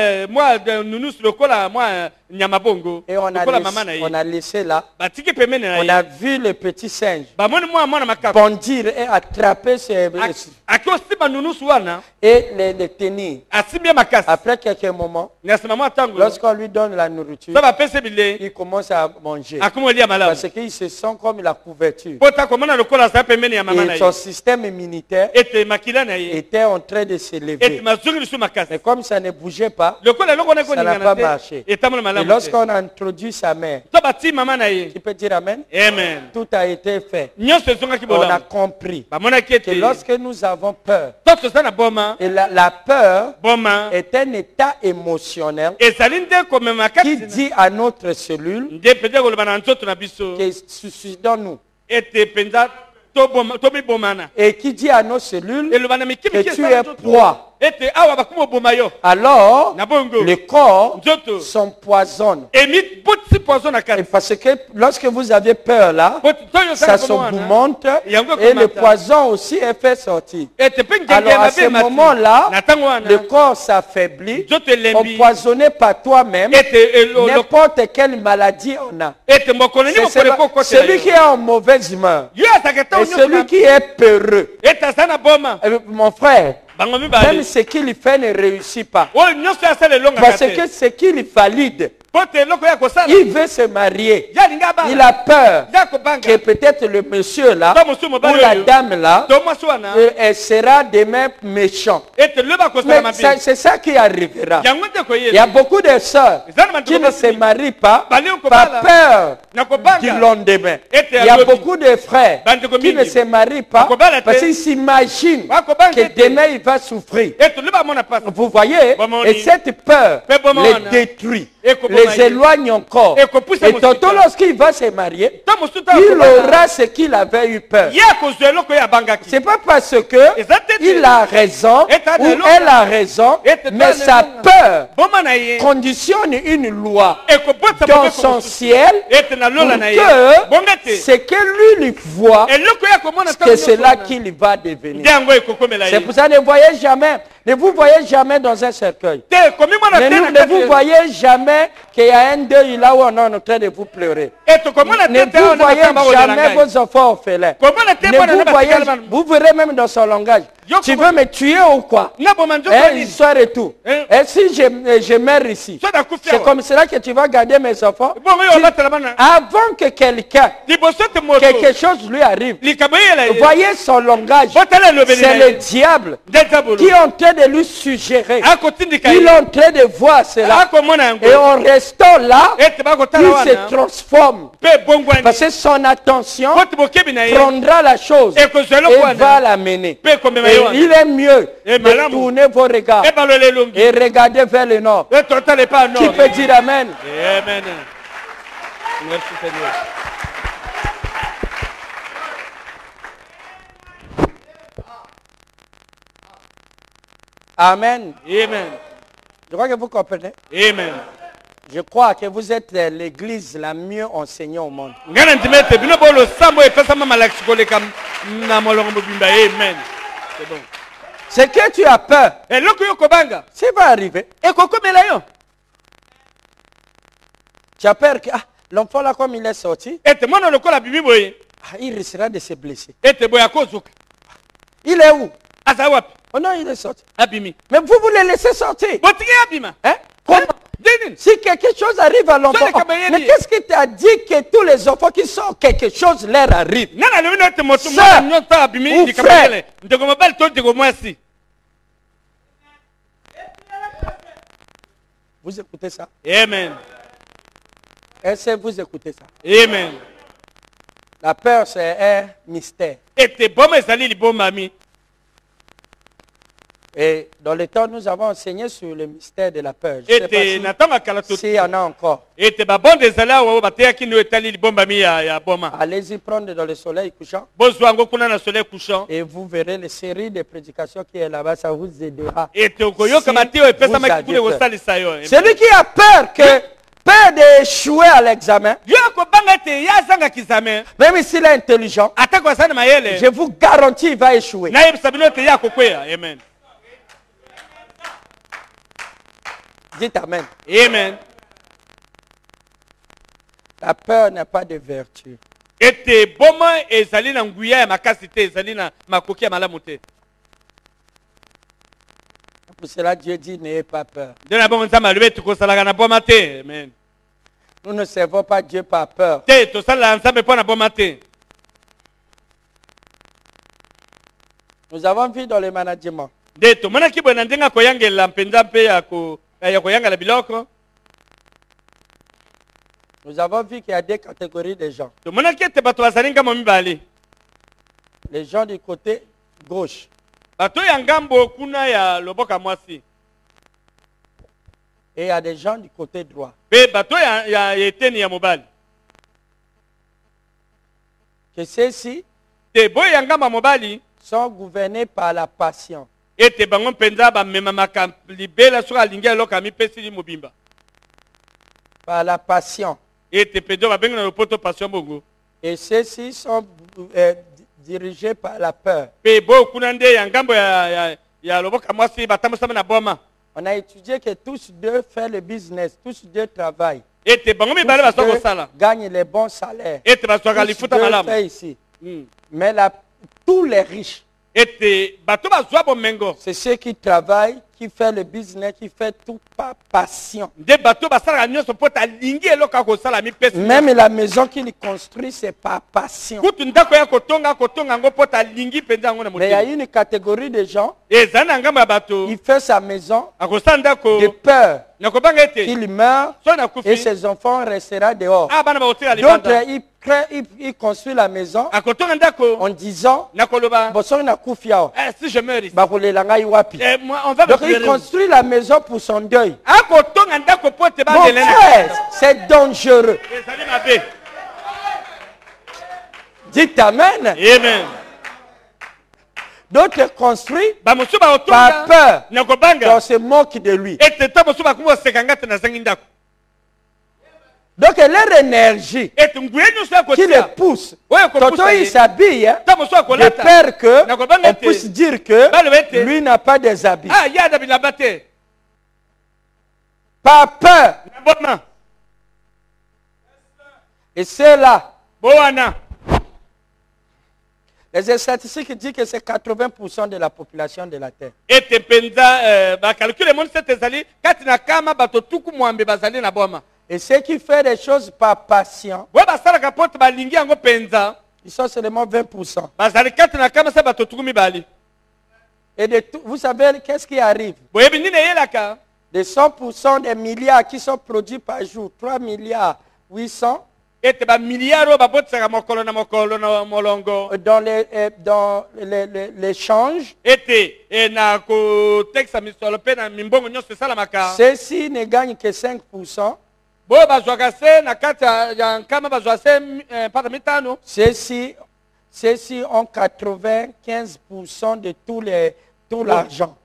laissé, on a laissé là. On a vu le petit singe bondir et attraper ses... et les, les tenir. Après quelques moments, lorsqu'on lui donne la nourriture, il commence à manger. Parce qu'il se sent comme la couverture. Et son système immunitaire était en train de s'élever. Mais comme ça ne bougeait pas, ça n'a pas marché. Et lorsqu'on a introduit sa mère, tu peux dire amen? Amen. Tout a été fait. On a compris que lorsque nous avons peur, et la, la peur est un état émotionnel qui dit à notre cellule que suicidons-nous. Et qui dit à nos cellules que tu es proie. Alors, le corps s'empoisonne. Et parce que lorsque vous avez peur là, ça s'augmente et le poison aussi est fait sortir. Alors à ce moment-là, le corps s'affaiblit, empoisonné par toi-même, n'importe quelle maladie on a. Celui qui est en mauvaise humeur et celui qui est peureux. Mon frère, Même ce qu'il fait ne réussit pas. Parce que ce qu'il valide, il veut se marier. Il a peur que peut-être le monsieur là, ou la dame là, euh, elle sera demain méchant. Mais c'est ça qui arrivera. Il y a beaucoup de sœurs qui ne se marient pas par peur du lendemain. Il y a beaucoup de frères qui ne se marient pas parce qu'ils s'imaginent que demain il va souffrir. Vous voyez? Et cette peur les détruit, les éloigne encore. Et tantôt lorsqu'il va se marier, il aura ce qu'il avait eu peur. C'est pas parce que il a raison ou elle a raison, mais sa peur conditionne une loi dans son ciel pour que ce que lui, lui voit, que c'est là qu'il va devenir. C'est pour ça que ne voyez jamais, ne vous voyez jamais dans un cercueil. Ne, ne vous voyez jamais qu'il y a un deuil là où on est en train de vous pleurer. Ne vous voyez jamais vos enfants orphelins. Ne vous voyez, vous verrez même dans son langage. Tu veux me tuer ou quoi? Hein, histoire et tout. Et si je, je meurs ici, c'est comme cela que tu vas garder mes enfants. Avant que quelqu'un, quelque chose lui arrive, voyez son langage. C'est le diable qui est en train de lui suggérer. Il est en train de voir cela. Et en restant là, il se transforme. Parce que son attention prendra la chose et va la mener. Et il est mieux de tourner vos regards et regarder vers le nord. Qui peut dire Amen? Amen. Merci Seigneur. Amen. Amen. Je crois que vous comprenez. Amen. Je crois que vous êtes l'église la mieux enseignée au monde. Amen. C'est bon. Ce que tu as peur, ça va arriver. Tu as peur que ah, l'enfant là comme il est sorti, ah, il risquera de se blesser. Il est où? Oh non, il est sorti. Mais vous voulez laisser sortir. Hein? Comment? Si quelque chose arrive à l'enfant, oh, mais qu'est-ce qui t'a dit que tous les enfants qui sortent, quelque chose leur arrive? Sœur ou frère. Vous écoutez ça? Amen. Est-ce que vous écoutez ça? Amen. La peur, c'est un mystère. Et dans le temps, nous avons enseigné sur le mystère de la peur. Je ne sais pas si, s'il y en a encore. Allez-y prendre dans le soleil couchant. Et vous verrez les séries de prédications qui est là-bas, ça vous aidera. Si celui qui a peur que peur d'échouer à l'examen, même s'il est intelligent, je vous garantis qu'il va échouer. Amen. Dites Amen. Amen. La peur n'a pas de vertu. C'est pour cela Dieu dit n'ayez pas peur. Nous ne servons pas Dieu par peur. Nous avons vu dans le management. Nous avons vu qu'il y a deux catégories de gens. Les gens du côté gauche. Et il y a des gens du côté droit. Que ceux-ci sont gouvernés par la passion. Par la passion. Et ceux-ci sont euh, dirigés par la peur. On a étudié que tous deux font le business, tous deux travaillent. Tous deux gagnent les bons salaires. Tous deux font ici. Mais la, tous les riches C'est ceux qui travaillent, qui font le business, qui font tout par passion. Même la maison qu'ils construisent, c'est par passion. Mais il y a une catégorie de gens, il fait sa maison de peur qu'il meurt et ses enfants resteront dehors. D'autres, ils Il, il construit la maison en disant si je meurs ici, eh, moi, on va donc il construit la maison pour son deuil. Mon frère, c'est dangereux. Dites amen. Amen. D'autres construisent par peur. On se moque de lui. Donc leur énergie qui les pousse, Toto il s'habille de peur qu'on puisse dire que lui n'a pas des habits. Par peur. Et c'est là. Les statistiques disent que c'est quatre-vingts pour cent de la population de la Terre. Et ceux qui font des choses par passion, ils sont seulement vingt pour cent. Et de tout, vous savez qu'est-ce qui arrive? De cent pour cent des milliards qui sont produits par jour, trois milliards huit cents. Dans les euh, dans les, les, l'échange, ceux-ci ne gagnent que cinq pour cent. Ceux-ci ceux-ci ont quatre-vingt-quinze pour cent de tous les tout l'argent.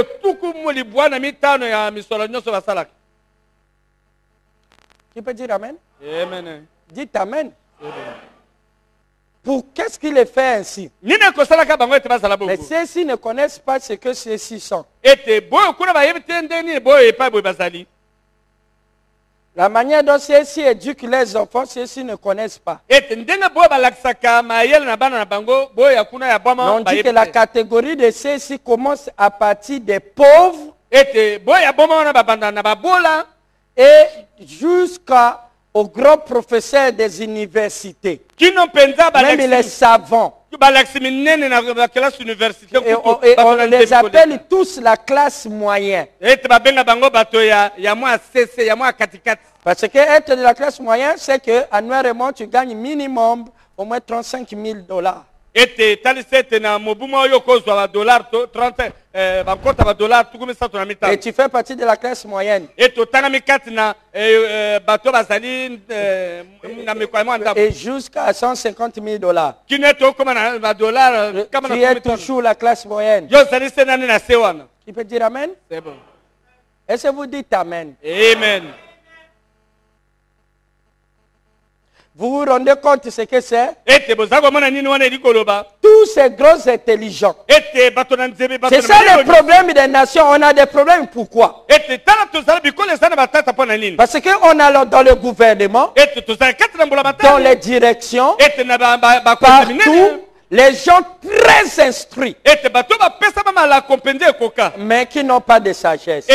Tu peux dire amen? Amen. Dites amen. Amen. Pour qu'est-ce qu'il est fait ainsi? Mais ceux-ci ne connaissent pas ce que ceux-ci sont. La manière dont ceux-ci éduquent les enfants, ceux-ci ne connaissent pas. Mais on dit que la catégorie de ceux-ci commence à partir des pauvres et jusqu'à aux grands professeurs des universités, même les savants. Et on, et on les appelle tous la classe moyenne. Parce que être de la classe moyenne, c'est que annuellement tu gagnes minimum au moins trente-cinq mille dollars. Et tu fais partie de la classe moyenne. Et jusqu'à cent cinquante mille dollars. Tu es toujours la classe moyenne. Tu peux dire amen? C'est bon. Est-ce que vous dites amen? Amen. Vous vous rendez compte de ce que c'est? Tous ces gros intelligents. C'est ça le problème des nations. On a des problèmes. Pourquoi? Parce qu'on a dans le gouvernement, dans les directions, partout, les gens très instruits, mais qui n'ont pas de sagesse.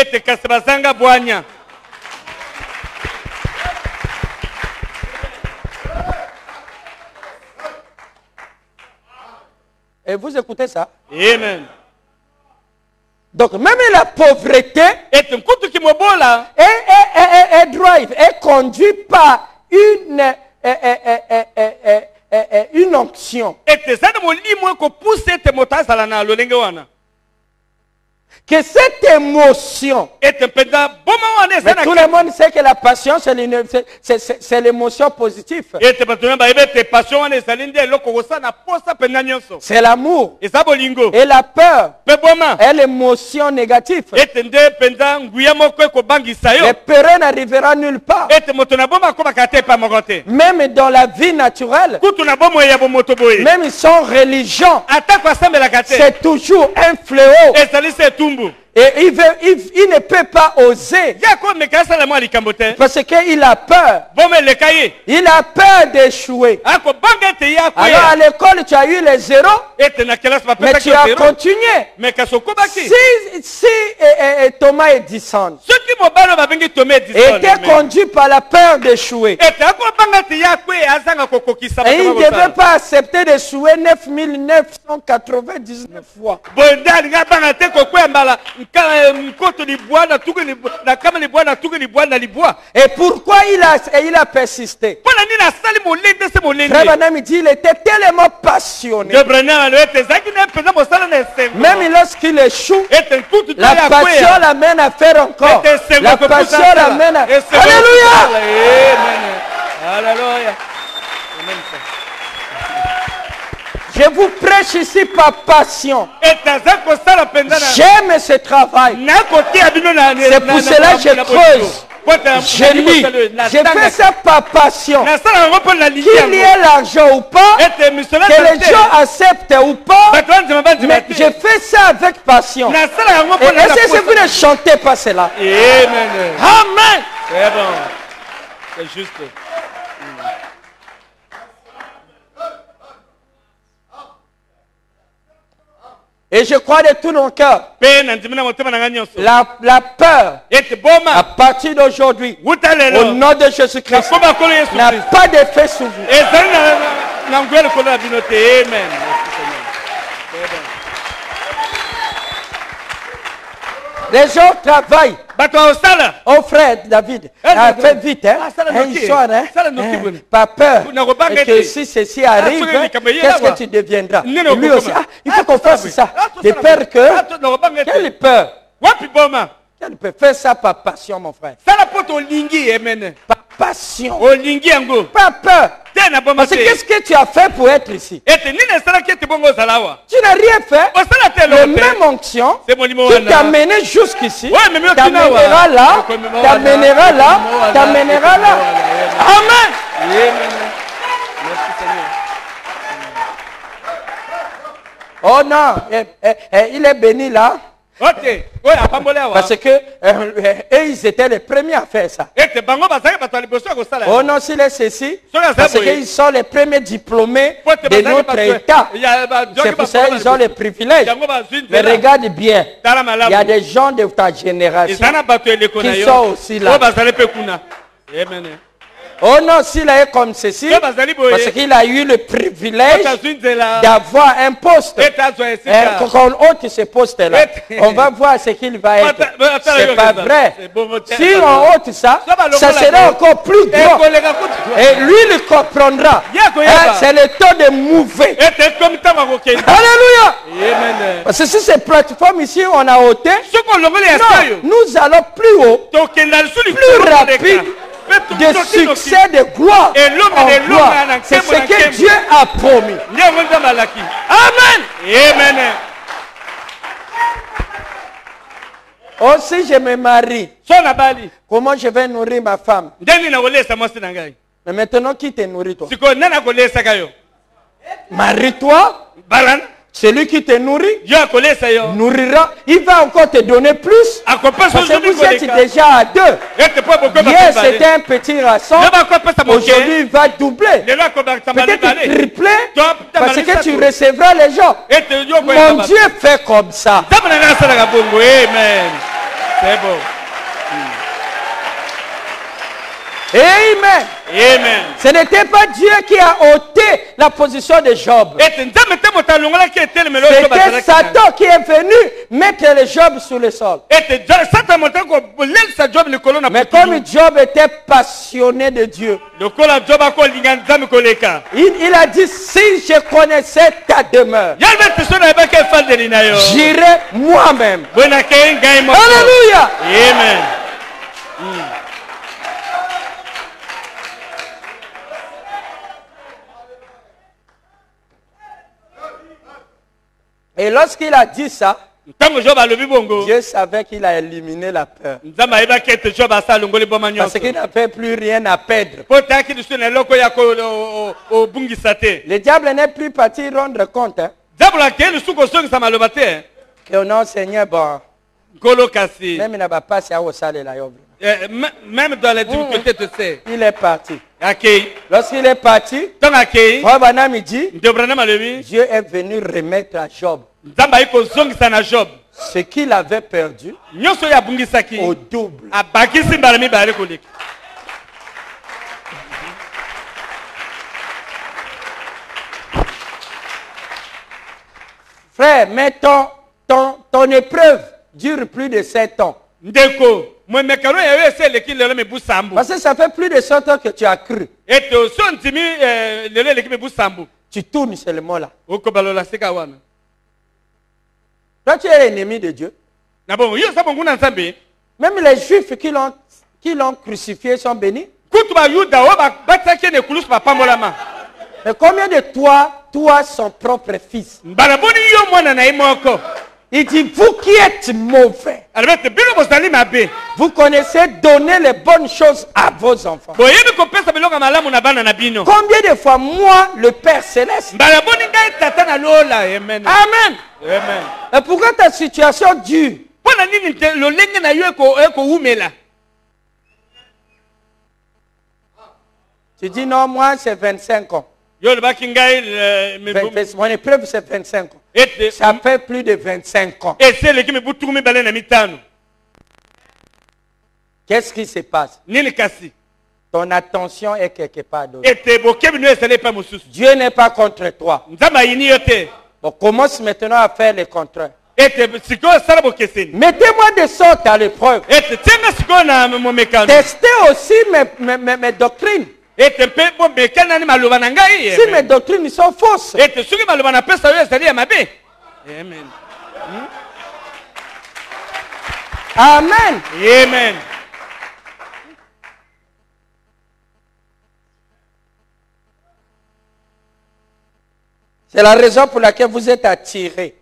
Et vous écoutez ça? Amen. Donc même la pauvreté est, est, est, est, est drive, est conduite par une, est, est, est, est, est, est, est, une onction. Que cette émotion, mais tout le monde sait que la passion c'est l'émotion positive. C'est l'amour. Et la peur est l'émotion négative. Le peureux n'arrivera nulle part. Même dans la vie naturelle, même sans religion, c'est toujours un fléau. Et il, veut, il, il ne peut pas oser. Parce qu'il a peur. Il a peur d'échouer. Alors à l'école, tu as eu les zéros. Mais tu as continué. Si, si et, et, Thomas Edison était conduit par la peur d'échouer, et il ne devait pas accepter d'échouer neuf mille neuf cent quatre-vingt-dix-neuf fois. Et pourquoi il a, il a persisté? Frère Branham dit il était tellement passionné. Même lorsqu'il échoue, la passion l'amène à faire encore. La passion l'amène à... Alléluia! Alléluia! Je vous prêche ici par passion. J'aime ce travail. C'est pour cela que je creuse. Je lis. Je fais ça par passion. Qu'il y ait l'argent ou pas, que les gens acceptent ou pas, mais je fais ça avec passion. Et est-ce que vous ne chantez pas cela? Amen. C'est bon. C'est juste. Et je crois de tout mon cœur, la, la peur, à partir d'aujourd'hui, au nom de Jésus-Christ, n'a pas d'effet sur vous. Les gens travaillent. Oh frère David, ah, fais vite, hein. Un soir, hein. hein. Pas peur. Et que si ceci arrive, qu'est-ce que tu deviendras? Et lui aussi, ah, il faut qu'on fasse ça. De peur que... Quelle peur? Quelle peur? Fais ça par passion, mon frère. Par passion. Pas peur. Parce que qu'est-ce que tu as fait pour être ici? Tu n'as rien fait. La même onction qui t'a mené jusqu'ici t'amènera là, t'amènera là, t'amènera là. Amen. Oh non, eh, eh, eh, il est béni là. Parce que euh, euh, ils étaient les premiers à faire ça. Oh non, s'il est ceci, parce qu'ils sont les premiers diplômés de notre État. C'est pour ça qu'ils ont les privilèges. Mais regarde bien, il y a des gens de ta génération qui sont aussi là. Oh non, s'il est comme ceci, parce qu'il a eu le privilège d'avoir un poste. Quand on ôte ce poste-là, on va voir ce qu'il va être. C'est pas vrai. Si on ôte ça, ça sera encore plus grand. Et lui, il comprendra. C'est le temps de mouver. Alléluia. Parce que si cette plateforme ici, on a ôté, non, nous allons plus haut, plus rapide, de succès, de gloire en gloire. C'est ce que Dieu a promis. Amen. Amen. Oh, si je me marie, comment je vais nourrir ma femme? Mais maintenant, qui te nourrit toi? Marie-toi. Celui qui te nourrit nourrira, il va encore te donner plus. Parce que vous êtes déjà à deux. Hier c'était un petit garçon, aujourd'hui il va doubler. Peut-être tripler, parce que tu recevras les gens. Mon Dieu fait comme ça. Amen. C'est bon. Amen. Amen. Ce n'était pas Dieu qui a ôté la position de Job. C'était Satan qui est venu mettre le Job sur le sol. Mais comme Job était passionné de Dieu, il, il a dit, si je connaissais ta demeure, j'irai moi-même. Alléluia. Amen. Mm. Et lorsqu'il a dit ça, Dieu savait qu'il a éliminé la peur. Parce qu'il n'avait plus rien à perdre. Le diable n'est plus parti rendre compte. Hein, que non, Seigneur, bon, Même il n'a pas passé à au salle là. Même dans les difficultés, tu sais. Il est parti. Okay. Lorsqu'il est parti, okay. dit, Dieu est venu remettre à Job ce qu'il avait perdu au double. Frère, mais ton, ton, ton épreuve dure plus de sept ans. Parce que ça fait plus de sept ans que tu as cru. Tu tournes seulement là. Toi, tu es l'ennemi de Dieu. Même les Juifs qui l'ont qui l'ont crucifié sont bénis. Mais combien de toi, toi, son propre fils? Il dit, vous qui êtes mauvais, vous connaissez donner les bonnes choses à vos enfants. Combien de fois, moi, le Père Céleste, Amen. Amen. Et pourquoi ta situation dure? Tu dis, non, moi, c'est vingt-cinq ans. Mon épreuve, c'est vingt-cinq ans. Ça fait plus de vingt-cinq ans. Qu'est-ce qui se passe? Ton attention est quelque part d'autre. Dieu n'est pas contre toi. Bon, commence maintenant à faire le contraire. Mettez-moi de sorte à l'épreuve. Testez aussi mes, mes, mes, mes doctrines. Si mes doctrines sont fausses. Amen. Amen. C'est la raison pour laquelle vous êtes attirés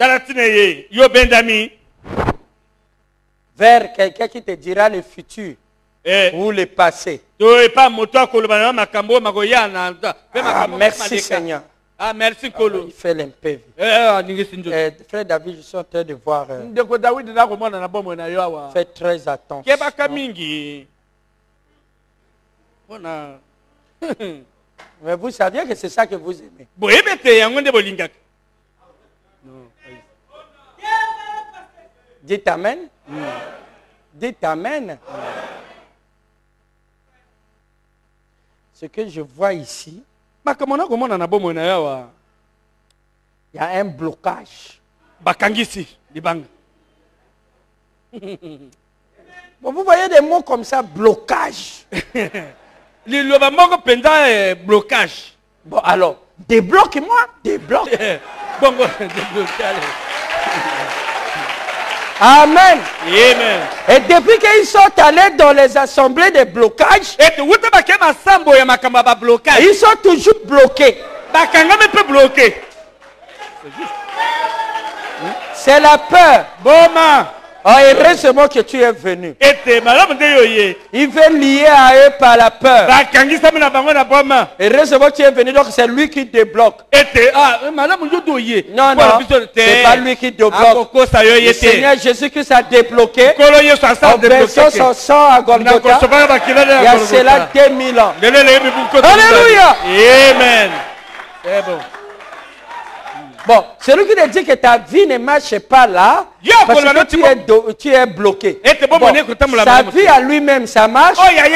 vers quelqu'un qui te dira le futur. Eh. Ou le passé. Ah, merci Seigneur. Ah, merci Kolo. Ah, il fait l'impévu. Eh, frère David, je suis en train de voir. Euh, faites très attention. Mais vous saviez que c'est ça que vous aimez. Dites Amen. Mm. Dites Amen. Mm. Ce que je vois ici, il y a un blocage. Bon, vous voyez des mots comme ça, blocage. Blocage. Bon, alors, débloque-moi, débloque. Amen. Amen. Et depuis qu'ils sont allés dans les assemblées de blocage, ils sont toujours bloqués. C'est la peur. Oh, heureusement que tu es venu. Il veut lier à eux par la peur. Heureusement que tu es venu, donc c'est lui qui débloque. Non, non, c'est pas lui qui débloque. Le Seigneur Jésus-Christ a débloqué. En versant son sang à Golgotha, il y a cela deux mille ans. Alléluia. Amen. C'est bon. Bon, celui qui te dit que ta vie ne marche pas là, parce que tu es, do, tu es bloqué. Bon, sa vie à lui-même, ça marche.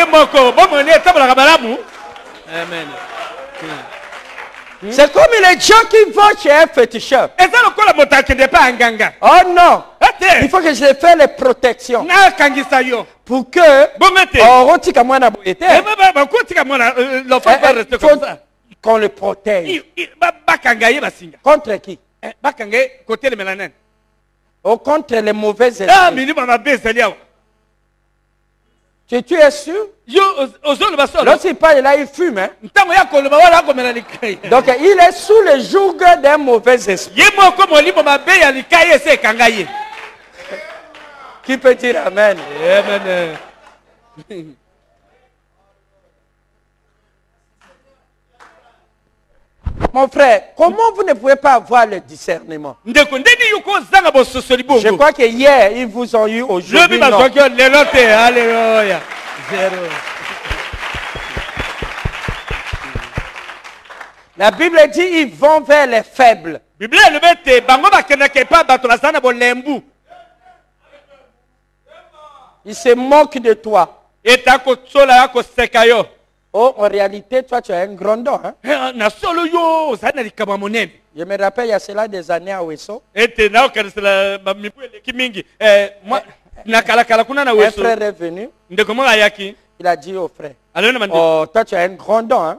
Amen. C'est comme les gens qui vont chez un féticheur. Oh non, il faut que je fasse les protections. Pour que on retire moi na boité. Qu'on le protège. Contre qui? Ou contre les mauvais esprits. Tu, tu es sûr? Lorsqu'il parle là, il fume. Hein? Donc il est sous le joug d'un mauvais esprit. Qui peut dire Amen? Amen. Mon frère, comment vous ne pouvez pas avoir le discernement? Je crois que hier, ils vous ont eu aujourd'hui. Non. Alléluia. La Bible dit ils vont vers les faibles. Ils se moquent de toi. Oh, en réalité, toi, tu as un grand don. Hein? Je me rappelle, il y a cela des années à Wesso. Un frère est venu. Il a dit au frère, oh, toi, tu as un grand don. Hein?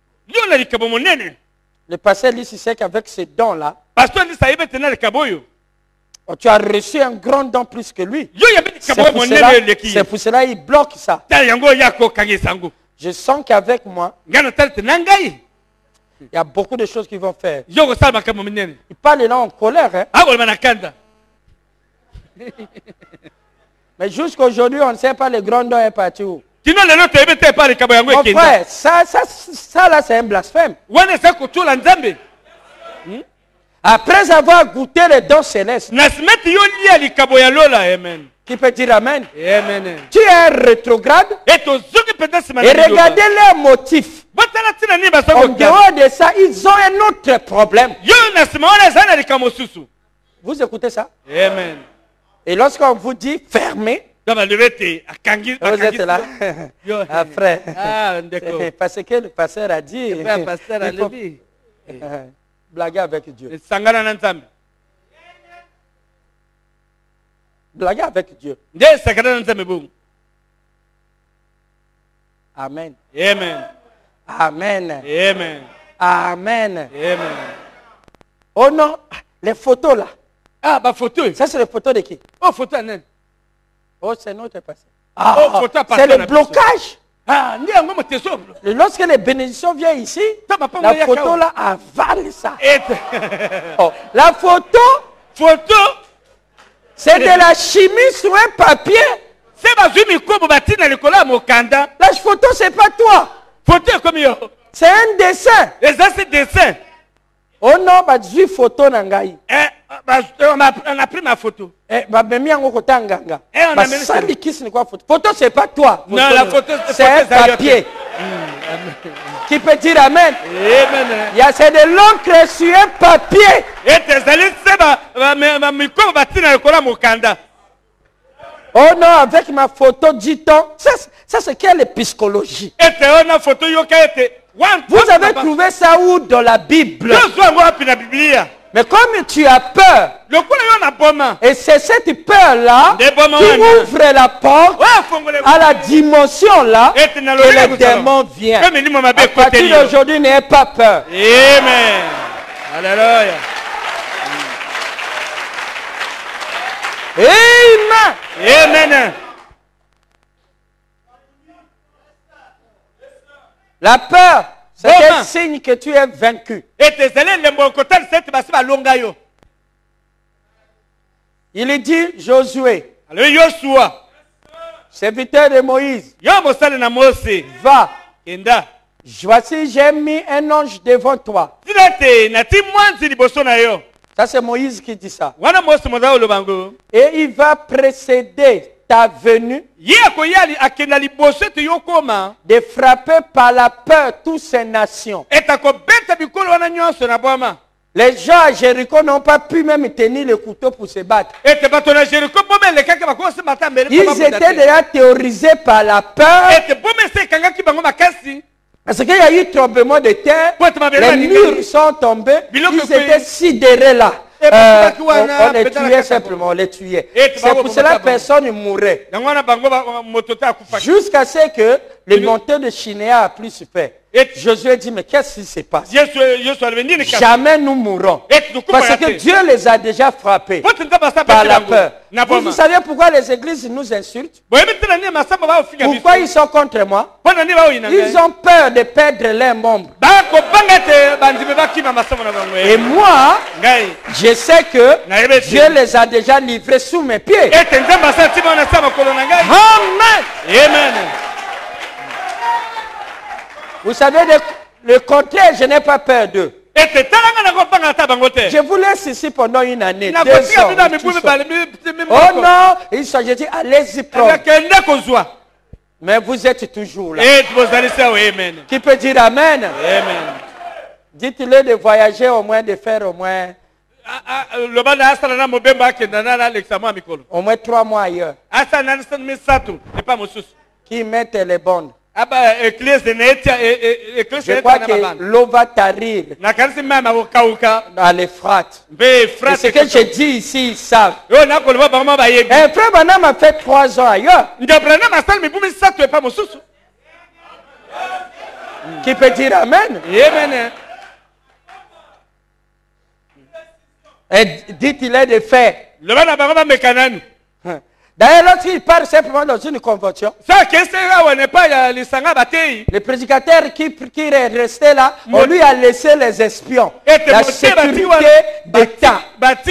Le pasteur dit, c'est qu'avec ce don-là, oh, tu as reçu un grand don plus que lui. C'est pour cela, c'est pour cela qu'il bloque ça. Je sens qu'avec moi, il y a beaucoup de choses qu'ils vont faire. Ils parlent là en colère. Hein? Mais jusqu'à aujourd'hui, on ne sait pas le grand don est parti où. Mon frère, ça, ça, ça là, c'est un blasphème. Après avoir goûté les dons célestes, qui peut dire Amen. Amen. Tu es un rétrograde. Et regardez leurs motifs. En dehors de ça, ils ont un autre problème. Vous écoutez ça? Amen. Et lorsqu'on vous dit fermez, vous êtes là. Après. Ah, parce que le pasteur a dit. Le pasteur a faut blaguer avec Dieu. Blaguer avec Dieu. Amen. Amen. Amen. Amen. Amen. Amen. Oh non, les photos là. Ah, bah photo. Ça c'est les photos de qui? Oh, photo Amen. Oh, c'est notre passé. Ah, oh, c'est le blocage. Ah, lorsque les bénédictions viennent ici, la photo là avale ça. Oh, la photo, photo, c'est de la chimie sur un papier. La photo, c'est pas toi. C'est un dessin. Et ça, c'est dessin. Oh non, bah, dix photos nangai. Eh, on a pris ma photo. Eh, bah, mais mi ango kota nganga. Eh, on a mis ça. C'est quoi photo? Photo, c'est pas toi. Non, la photo, c'est un papier. Qui peut dire Amen? Amen. Il y a c'est de l'encre sur un papier. Oh non, avec ma photo, dit-on. Ça, ça c'est quelle psychologie? Vous avez trouvé ça où dans la Bible? Mais comme tu as peur, et c'est cette peur-là qui ouvre la porte à la dimension là que le démon vient. À partir d'aujourd'hui, n'ayez pas peur. Amen. Alléluia. Amen. Amen. La peur, c'est un signe que tu es vaincu. Il est dit Josué, serviteur de Moïse, va. Voici, j'ai mis un ange devant toi. Ça, c'est Moïse qui dit ça. Et il va précéder ta venue, de frapper par la peur toutes ces nations. Les gens à Jéricho n'ont pas pu même tenir le couteau pour se battre. Ils étaient déjà théorisés par la peur. Parce qu'il y a eu tremblement de terre, les murs sont tombés, ils étaient sidérés là. Euh, on, on les tuait simplement, on les tuait. C'est pour cela que personne ne mourait. Jusqu'à ce que le monteur de Chinéa a plus se faire. Josué dit, mais qu'est-ce qui se passe? Jamais nous mourrons. Parce que Dieu les a déjà frappés par la peur. Vous, vous savez pourquoi les églises nous insultent? Pourquoi ils sont contre moi? Ils ont peur de perdre leurs membres. Et moi, je sais que Dieu les a déjà livrés sous mes pieds. Amen. Amen. Vous savez, le, le contraire, je n'ai pas peur d'eux. Je vous laisse ici pendant une année. Deux ans, oh non, il s'agit dit, allez-y prendre. Mais vous êtes toujours là. Qui peut dire amen? Amen. Dites-le de voyager au moins, de faire au moins, au moins trois mois ailleurs. Qui mettent les bonnes. Je crois que l'eau va tarir dans l'Euphrate. Et ce que je dis ici, ils savent. Un frère Branham a fait trois ans ailleurs. Qui peut dire amen? Amen. Et dites-il est de fait. D'ailleurs, lorsqu'il part simplement dans une convention, le prédicateur qui, qui est resté là, on lui a laissé les espions. La sécurité d'État.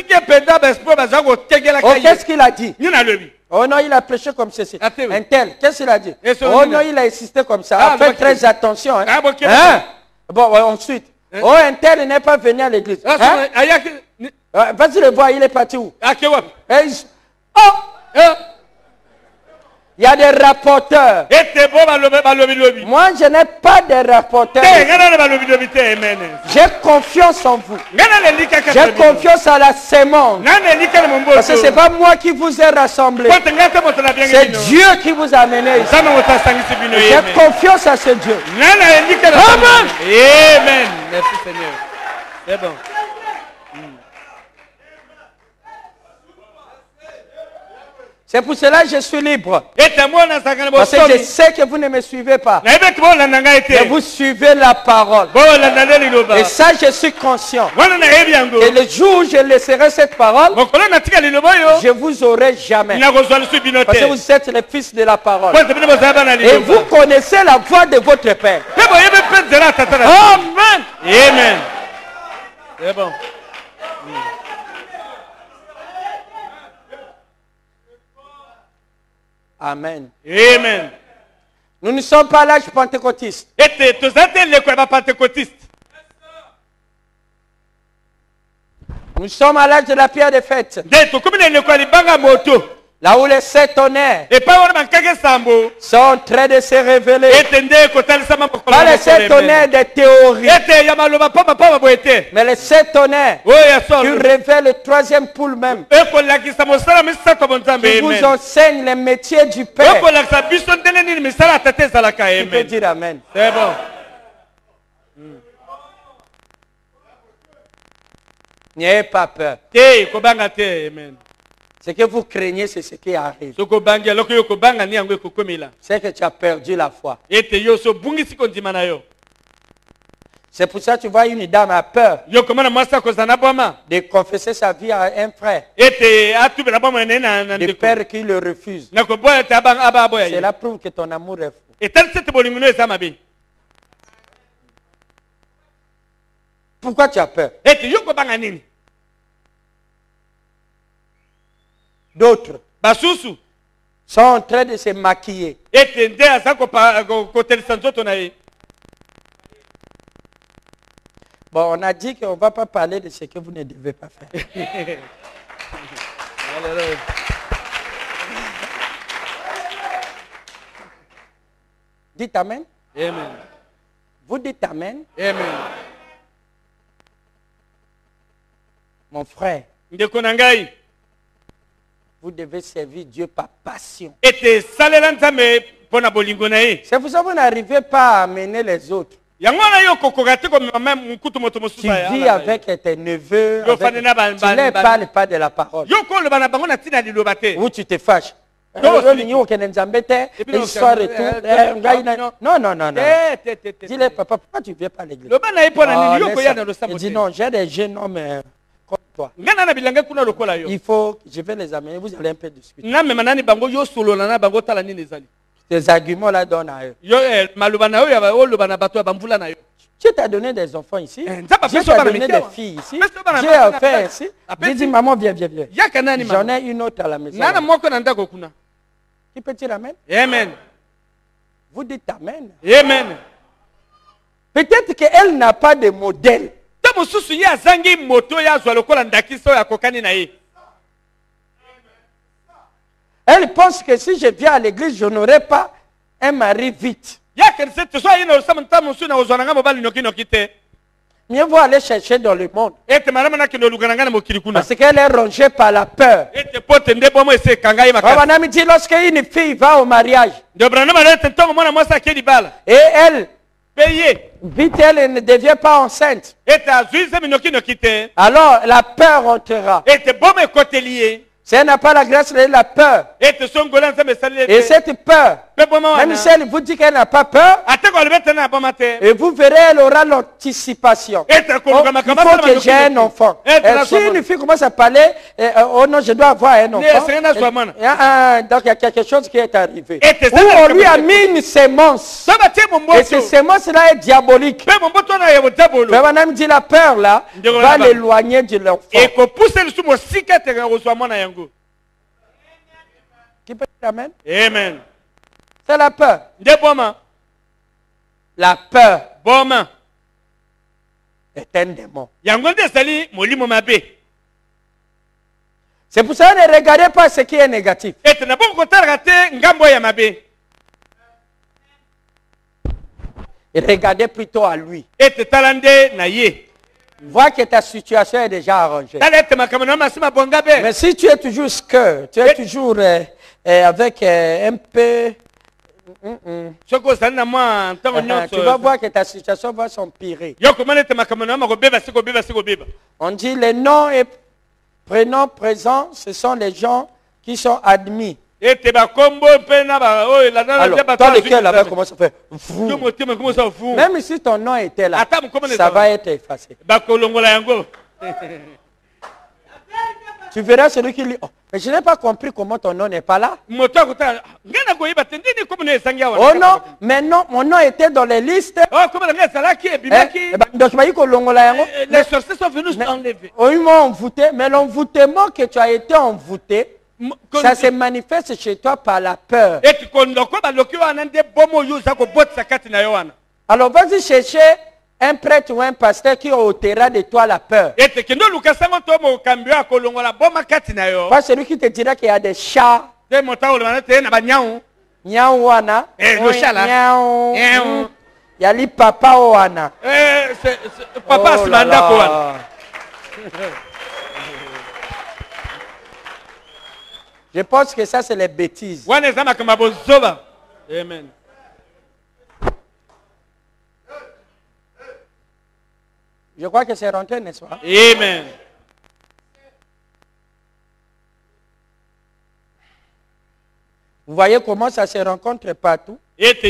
Oh, qu'est-ce qu'il a dit? Oh non, il a prêché comme ceci. Un tel, qu'est-ce qu'il a dit? Oh non, il a insisté comme ça. Faites très attention. Hein? Hein? Bon, ouais, ensuite. Oh, un tel n'est pas venu à l'église. Hein? Vas-y le voir, il est parti où? Oh! Il y a des rapporteurs. Moi, je n'ai pas de rapporteurs. J'ai confiance en vous. J'ai confiance à la sémence. Parce que ce n'est pas moi qui vous ai rassemblé. C'est Dieu qui vous a amené ici. J'ai confiance à ce Dieu. Amen. Amen. Merci Seigneur. C'est bon. C'est pour cela que je suis libre. Parce que je sais que vous ne me suivez pas. Mais vous suivez la parole. Et ça, je suis conscient. Et le jour où je laisserai cette parole, je ne vous aurai jamais. Parce que vous êtes les fils de la parole. Et vous connaissez la voix de votre Père. Amen. Amen. C'est bon. Amen. Amen. Nous ne sommes pas l'âge pentecôtiste. Nous sommes à l'âge de la pierre de fête. Là où les sept tonnerres sont en train de se révéler. Pas les sept tonnerres des théories. Mais les sept tonnerres qui révèlent le troisième poule même. Qui vous enseigne les métiers du Père. Tu peux dire amen. C'est bon. N'ayez pas peur. Amen. Ce que vous craignez, c'est ce qui arrive. C'est que tu as perdu la foi. C'est pour ça que tu vois une dame a peur de confesser sa vie à un frère. Le père qui le refuse. Cela prouve que ton amour est fou. Pourquoi tu as peur? D'autres sont en train de se maquiller. Bon, on a dit qu'on ne va pas parler de ce que vous ne devez pas faire. Dites amen. Amen. Vous dites amen. Amen. Mon frère, vous devez servir Dieu par passion. C'est pour ça que vous n'arrivez pas à amener les autres. Tu vis avec tes neveux, avec... tu ne leur parles pas de la parole. Ou tu te fâches. Histoire et tout. Non, non, non, non. Dis-le, papa, pourquoi tu ne viens pas à l'église? Il dit non, j'ai des jeunes hommes comme toi. Il faut, je vais les amener, vous allez un peu discuter. Tes arguments là donnent à eux. Dieu t'a donné des enfants ici. Dieu t'a donné des filles ici. Dieu a fait ici. Dieu dit maman viens, viens, viens. J'en ai une autre à la maison. Qui peut dire amen? Amen. Vous dites amen. Amen. Peut-être qu'elle n'a pas de modèle. mosusu ye azangi moto ya zwa lokola ndakiso ya kokani na ye. Elle pense que si je viens à l'église, je n'aurai pas un mari vite. Mieux vaut aller chercher dans le monde. Parce qu'elle est rongée par la peur. Lorsque une fille va au mariage, et elle, vite elle ne devient pas enceinte, alors la peur entrera. Si elle n'a pas la grâce, elle a la peur. Et cette peur, même si elle vous dit qu'elle n'a pas peur, et vous verrez, elle aura l'anticipation. Oh, il faut que j'ai un enfant. Et si une fille commence à parler, et, oh non, je dois avoir un enfant. Et, et, donc il y a quelque chose qui est arrivé. Où on lui a mis une sémence. Et cette sémence-là est diabolique. Madame dit la peur là va l'éloigner de l'enfant. Qui peut dire amen? Amen. C'est la peur. La peur est un démon. C'est pour ça que ne regardez pas ce qui est négatif. Et regardez plutôt à lui. Vois que ta situation est déjà arrangée. Mais si tu es toujours scared, tu es toujours euh, euh, avec euh, un peu... Mm -mm. Uh-huh. Tu vas voir que ta situation va s'empirer. On dit les noms et prénoms présents, ce sont les gens qui sont admis. Alors, toi lequel là-bas commence à faire vous. Même si ton nom était là, ça va être effacé. Tu verras celui qui dit, oh, mais je n'ai pas compris comment ton nom n'est pas là. Oh non, mais non, mon nom était dans les listes. Oh, comment eh, eh ben, donc, les sorciers sont venus t'enlever. Oh, ils m'ont envoûté, mais l'envoûtement que tu as été envoûté, ça se manifeste chez toi par la peur. Alors vas-y chercher un prêtre ou un pasteur qui ôtera de toi la peur. Pas celui qui te dira qu'il y a des chats. Nyao wana. Nyao. Il y a les papa wana. Papa Smanda wana. Je pense que ça, c'est les bêtises. Amen. Je crois que c'est rentré, n'est-ce pas? Amen. Vous voyez comment ça se rencontre partout?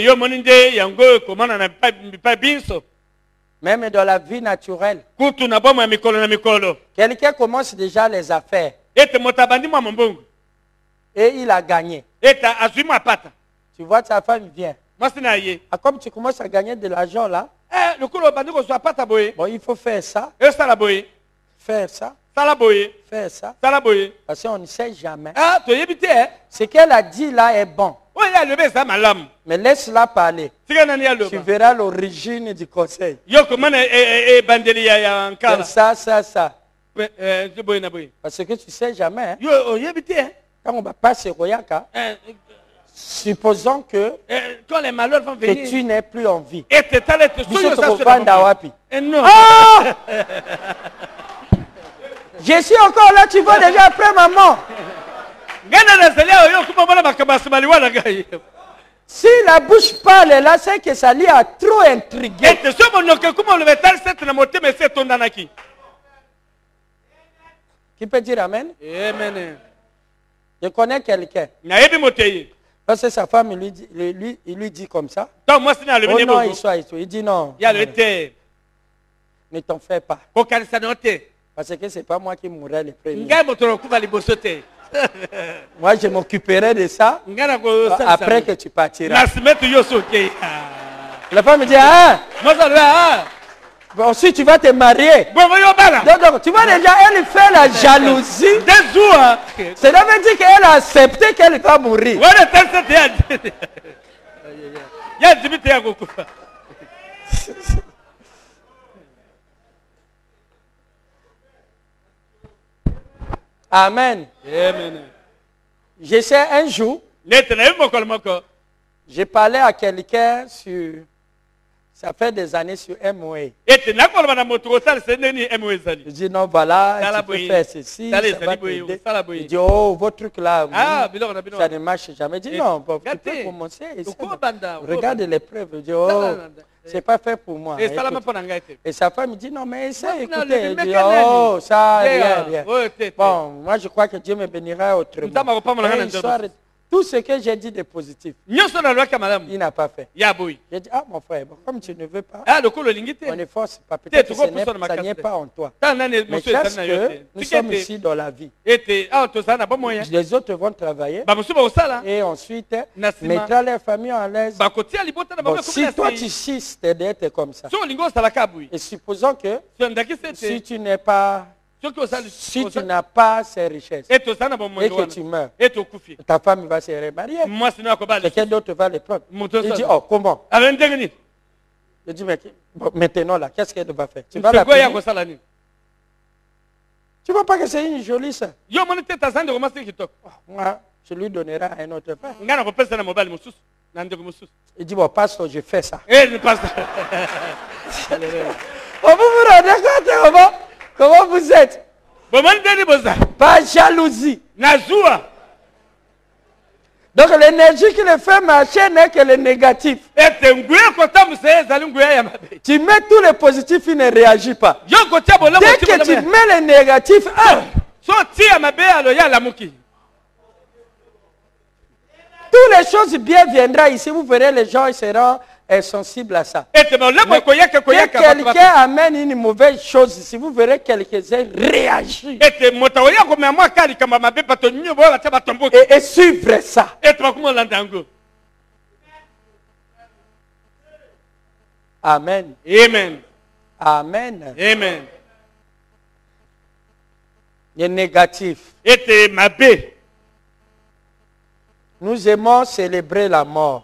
Même dans la vie naturelle. Quelqu'un commence déjà les affaires. Et il a gagné. Tu vois, sa femme vient. Ah, comme tu commences à gagner de l'argent là, bon, il faut faire ça. Faire ça. Faire ça. Parce qu'on ne sait jamais. Ce qu'elle a dit là est bon. Mais laisse-la parler. Tu verras l'origine du conseil. Ça, ça, ça. Parce que tu ne sais jamais. Hein? Quand on va passer au Yaka, supposons que, quand les malheurs vont venir, que tu n'es plus en vie. Et tu ah! Je suis encore là, tu vois déjà après maman. Si la bouche parle là, c'est que ça lui a trop intrigué. Qui peut dire amen? Amen. Je connais quelqu'un. Parce que sa femme lui dit, lui, il lui dit comme ça. Oh non, il, soit, il dit non. Ne t'en fais pas. Parce que ce n'est pas moi qui mourrai le premier. Moi, je m'occuperai de ça après que tu partiras. La femme me dit, ah, bon, si tu vas te marier. Donc, donc, tu vois déjà, elle fait la jalousie. Cela veut dire qu'elle a accepté qu'elle va mourir. Amen. Amen. Je sais un jour, j'ai parlé à quelqu'un sur, ça fait des années sur M O A. Je dis non, voilà, tu peux faire ceci, ça va t'aider. Il dit, oh, votre truc là, ah, oui, ça ne marche jamais. Je dis non, bon, tu peux commencer. Regarde les preuves. Je dis, oh, c'est pas fait pour moi. Et sa femme me dit, non, mais essaye, écoutez. Je dis, oh, ça, rien, rien. Bon, moi je crois que Dieu me bénira autrement. Tout ce que j'ai dit de positif, il n'a pas fait. J'ai dit, ah mon frère, bon, comme tu ne veux pas, on ne force pas. Peut-être que ça n'est pas en toi. Mais parce que nous sommes ici dans la vie. Les autres vont travailler et ensuite mettra leur famille en l'aise. Bon, si toi tu insistes d'être comme ça, et supposons que si tu n'es pas... Si tu n'as pas ces richesses et que tu meurs, ta femme va se remarier. Quelqu'un d'autre va les prendre. Il dit, oh, comment? Je dis, mais bon, maintenant là, qu'est-ce qu'elle va faire? Tu vas la payer? Tu ne vois pas que c'est une jolie ça? Oh, moi, je lui donnerai à un autre frère. Il dit, bon, pasteur, je fais ça. Oh, vous vous rendez compte comment? Comment vous êtes? Pas jalousie. Donc l'énergie qui le fait marcher n'est que le négatif. Tu mets tous les positifs, il ne réagit pas. Dès que tu mets le négatif, ah, toutes les choses bien viendront ici. Vous verrez, les gens ils seront euh, sensibles à ça. Mais que quelqu'un amène une mauvaise chose ici, vous verrez quelques-uns réagir. Et, et suivre ça. Amen. Amen. Amen. Amen. Le négatif. Nous aimons célébrer la mort,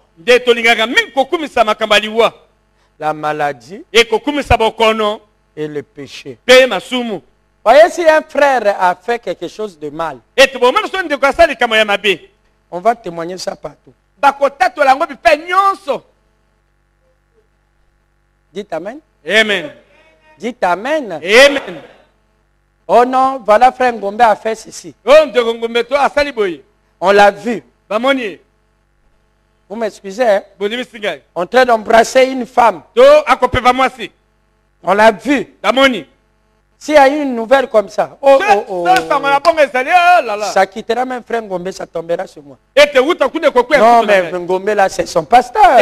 la maladie et le péché. Voyez, si un frère a fait quelque chose de mal, on va témoigner ça partout. Dites Amen. Amen. Dites Amen. Amen. Oh non, voilà frère Ngombe a fait ceci. On l'a vu. Vous m'excusez, hein? En train d'embrasser une femme. On l'a vu. S'il y a une nouvelle comme ça, oh, oh, oh, ça quittera même frère Ngombe, ça tombera sur moi. Non, mais Ngombe là, c'est son pasteur.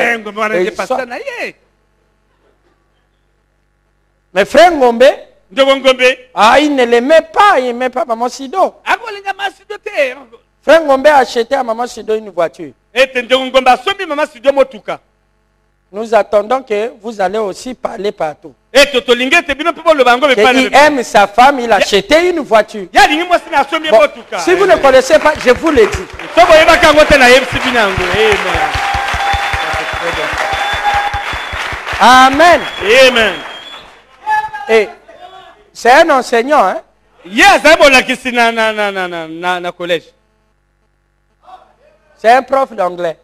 Mais frère Ngombe, ah, il ne l'aimait pas, il n'aimait pas Maman Sido. Frère Ngombe a acheté à Maman Sido une voiture. Nous attendons que vous allez aussi parler partout. Il aime sa femme, il a acheté une voiture. Bon, si vous ne connaissez pas, je vous le dis. Amen. Amen. Et c'est un enseignant, hein? C'est un prof d'anglais.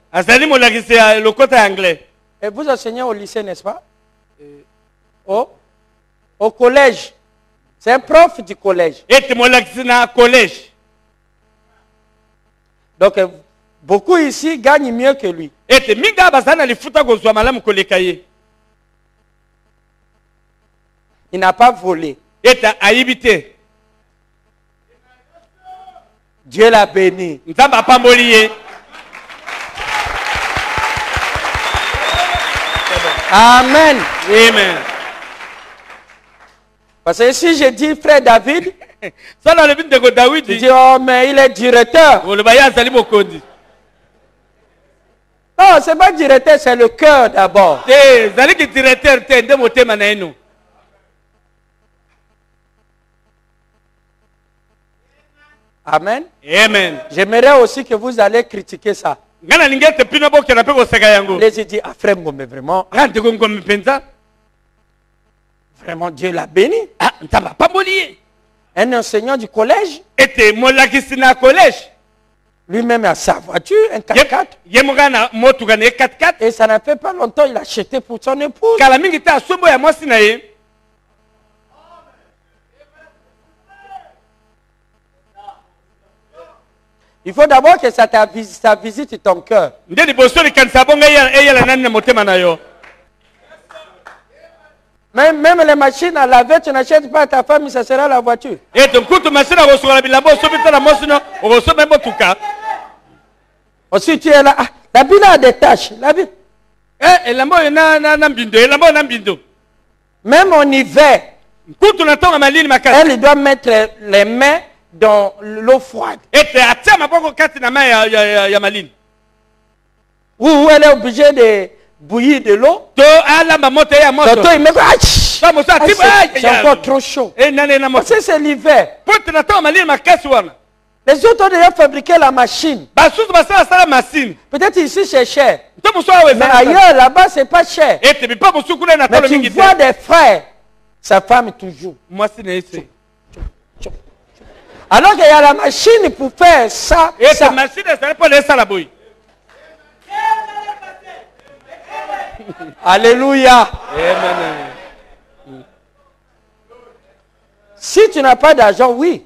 Et vous enseignez au lycée, n'est-ce pas? Au, au collège. C'est un prof du collège. Donc, beaucoup ici gagnent mieux que lui. Il n'a pas volé. Dieu l'a béni. Amen. Amen. Parce que si je dis frère David, tu dis, oh mais il est directeur. Non, c'est pas directeur, c'est le cœur d'abord. Amen. Amen. J'aimerais aussi que vous allez critiquer ça. Les ai dit, ah frère Ngombe, vraiment. Vraiment, Dieu l'a béni. Un enseignant du collège. Ete molakisi na collège. Lui-même a sa voiture, un quatre quatre. Yemugana motuga ne quatre quatre. Et ça n'a fait pas longtemps, il a acheté pour son épouse. Kala mingi ta sombo ya mwasi na ye. Il faut d'abord que ça, ça visite ton cœur. Même, même les machines à laver, tu n'achètes pas à ta femme, ça sera la voiture. Aussi tu es là, ah, la bille a des taches. La bille. Même en hiver, elle doit mettre les mains dans l'eau froide. Ou elle est obligée de bouillir de l'eau. C'est encore trop chaud. Parce que c'est l'hiver. Les autres ont déjà fabriqué la machine. Peut-être ici c'est cher. Mais ailleurs, là-bas, c'est pas cher. Mais tu vois des frères, sa femme toujours. Alors qu'il y a la machine pour faire ça. Et ça. Machine, ça pas laisser la bouille. Alléluia. Amen. Si tu n'as pas d'argent, oui.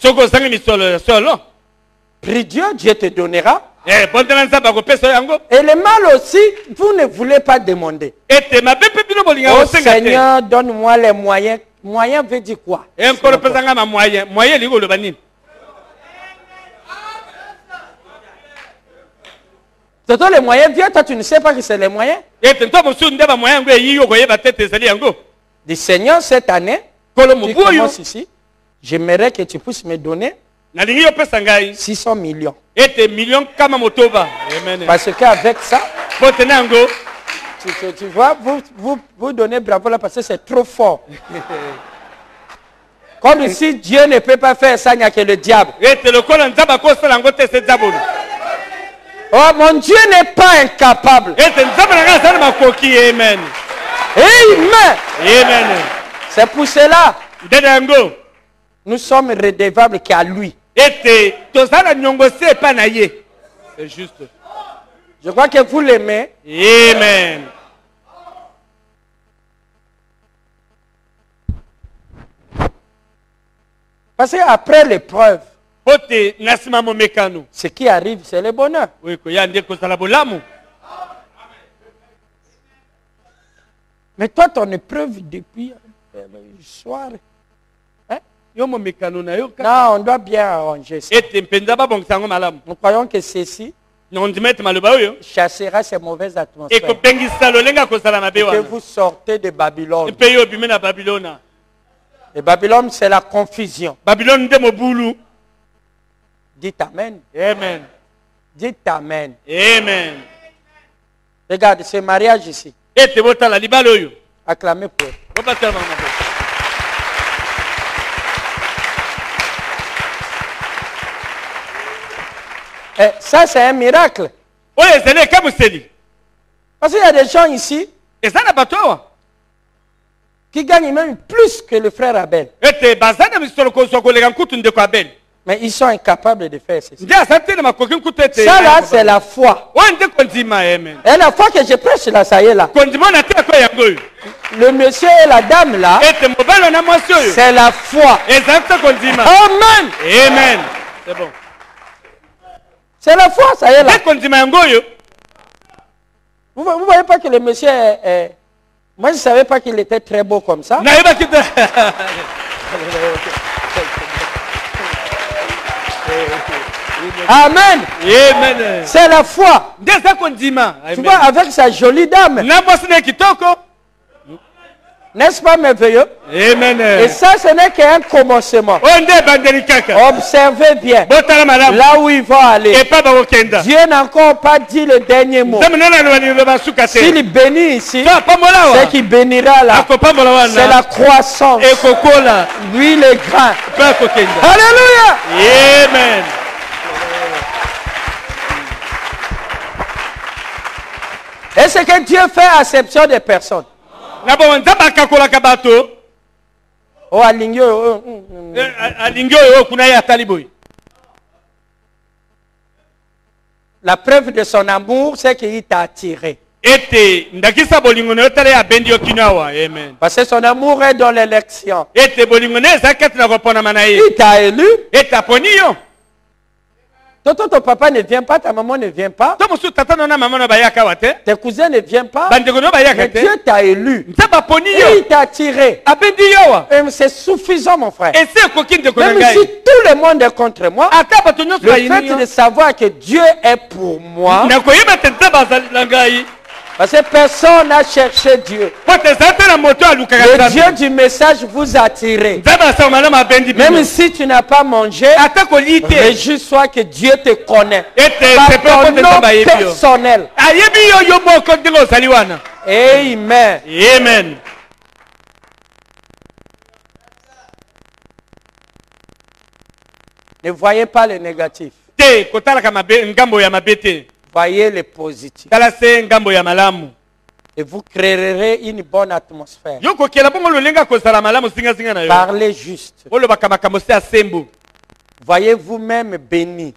Prie Dieu, Dieu te donnera. Et le mal aussi, vous ne voulez pas demander. Oh Seigneur, donne-moi les moyens. Moyen veut dire quoi? Toto les moyens viennent, toi tu ne sais pas que c'est les moyens. Du Seigneur, cette année, tu commences ici, j'aimerais que tu puisses me donner six cents millions. Parce qu'avec ça, tu, tu, tu vois, vous, vous, vous donnez bravo là parce que c'est trop fort. Comme si Dieu ne peut pas faire ça, il n'y a que le diable. Oh, mon Dieu n'est pas incapable. Amen. Amen. C'est pour cela nous sommes redevables qu'à lui. C'est juste. Je crois que vous l'aimez. Amen. Parce qu'après l'épreuve, ce qui arrive, c'est le bonheur. Mais toi, ton épreuve depuis le soir. Hein? Non, on doit bien arranger ça. Nous croyons que ceci chassera ces mauvaises atmosphères. Que vous sortez de Babylone. Et Babylone, c'est la confusion. Dites Amen. Amen. Dites Amen. Amen. Regarde, ce mariage ici. Acclamez pour eux. Et ça, c'est un miracle. Parce qu'il y a des gens ici qui gagnent même plus que le frère Abel. Mais ils sont incapables de faire ceci. Ça là, c'est la foi. Et la foi que je prêche là, ça y est là. Le monsieur et la dame là, c'est la foi. Amen. Amen. C'est bon. C'est la foi, ça y est là. Vous ne voyez pas que le monsieur est... est... Moi, je ne savais pas qu'il était très beau comme ça. Amen. Amen. C'est la foi. Tu vois, avec sa jolie dame. N'est-ce pas merveilleux? Amen. Et ça, ce n'est qu'un commencement. Observez bien. Là où il va aller. Dieu n'a encore pas dit le dernier mot. S'il bénit ici, c'est qu'il bénira là. C'est la croissance. Lui, le grand. Alléluia. Amen. Et c'est que Dieu fait acception des personnes. Oh, alingyo. Alingyo yo kuna ya taliboy. La preuve de son amour, c'est qu'il t'a attiré. Ete ndakisa bolingo ne tale ya bendio kinawa. Amen. Parce que son amour est dans l'élection. Ete bolingo ne zakat na kopona manaye. Il t'a élu. Ete aponiyo. Toto, ton papa ne vient pas, ta maman ne vient pas. Tes cousins ne viennent pas. Mais Dieu t'a élu. Et il t'a attiré. C'est suffisant, mon frère. Même si tout le monde est contre moi, le fait de savoir que Dieu est pour moi, parce que personne n'a cherché Dieu. Le Dieu du message vous a attiré. Même si tu n'as pas mangé, réjouis-toi que Dieu te connaît. Par ton nom personnel. Amen. Amen. Ne voyez pas le négatif. Voyez les positifs. Et vous créerez une bonne atmosphère. Parlez juste. Voyez vous-même bénis.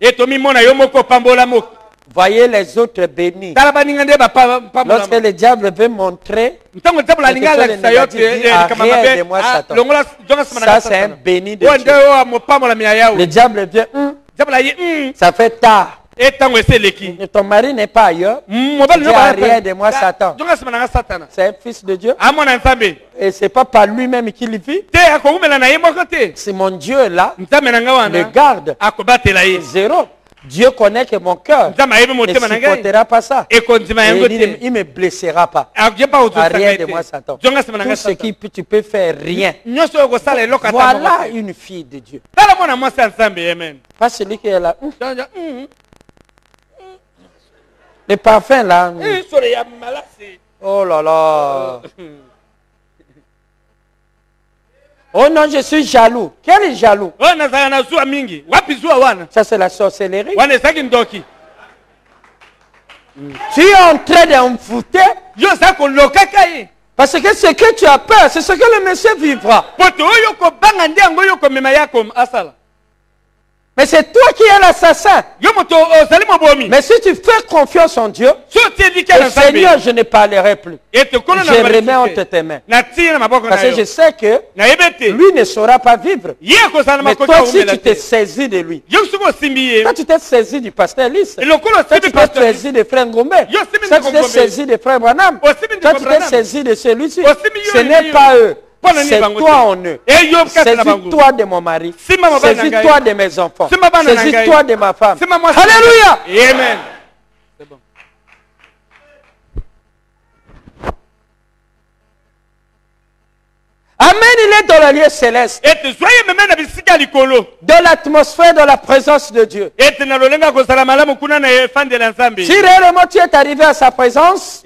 Voyez les autres bénis. Lorsque le diable veut montrer quelque chose de négatif, dit, arrière de moi Satan. Ça c'est un béni de Dieu. Le diable vient, hum, ça fait tard. Ton mari n'est pas ailleurs. Il dit arrière de moi Satan. C'est un fils de Dieu. Et ce n'est pas par lui-même qu'il vit. Si mon Dieu est là, le garde. Zéro. Dieu connaît que mon cœur ne supportera pas ça. Et il ne me blessera pas. Arrière de moi Satan. Tout ce que tu peux faire, rien. Voilà une fille de Dieu. Pas celui qui est là. Les parfums là. Oh là là. Oh non, je suis jaloux. Quel est jaloux? Ça c'est la sorcellerie. Tu es en train d'envoûter. Parce que ce que tu as peur, c'est ce que le monsieur vivra. Mais c'est toi qui es l'assassin. Mais si tu fais confiance en Dieu, le Seigneur, je ne parlerai plus. Je remets entre tes mains. Parce que je sais que lui ne saura pas vivre. Mais toi aussi, tu t'es saisi de lui. Toi, tu t'es saisi du pasteur Lys. Toi, tu t'es saisi de frère Ngombe. Toi, tu t'es saisi de frère Branham. Toi, tu t'es saisi de celui-ci. Ce n'est pas eux. C'est toi en eux. Saisis-toi de mon mari. Saisis-toi de mes enfants. Saisis-toi de ma femme. Alléluia. Amen. Amen, il est dans le lieu céleste. Dans l'atmosphère, dans la présence de Dieu. Si réellement tu es arrivé à sa présence,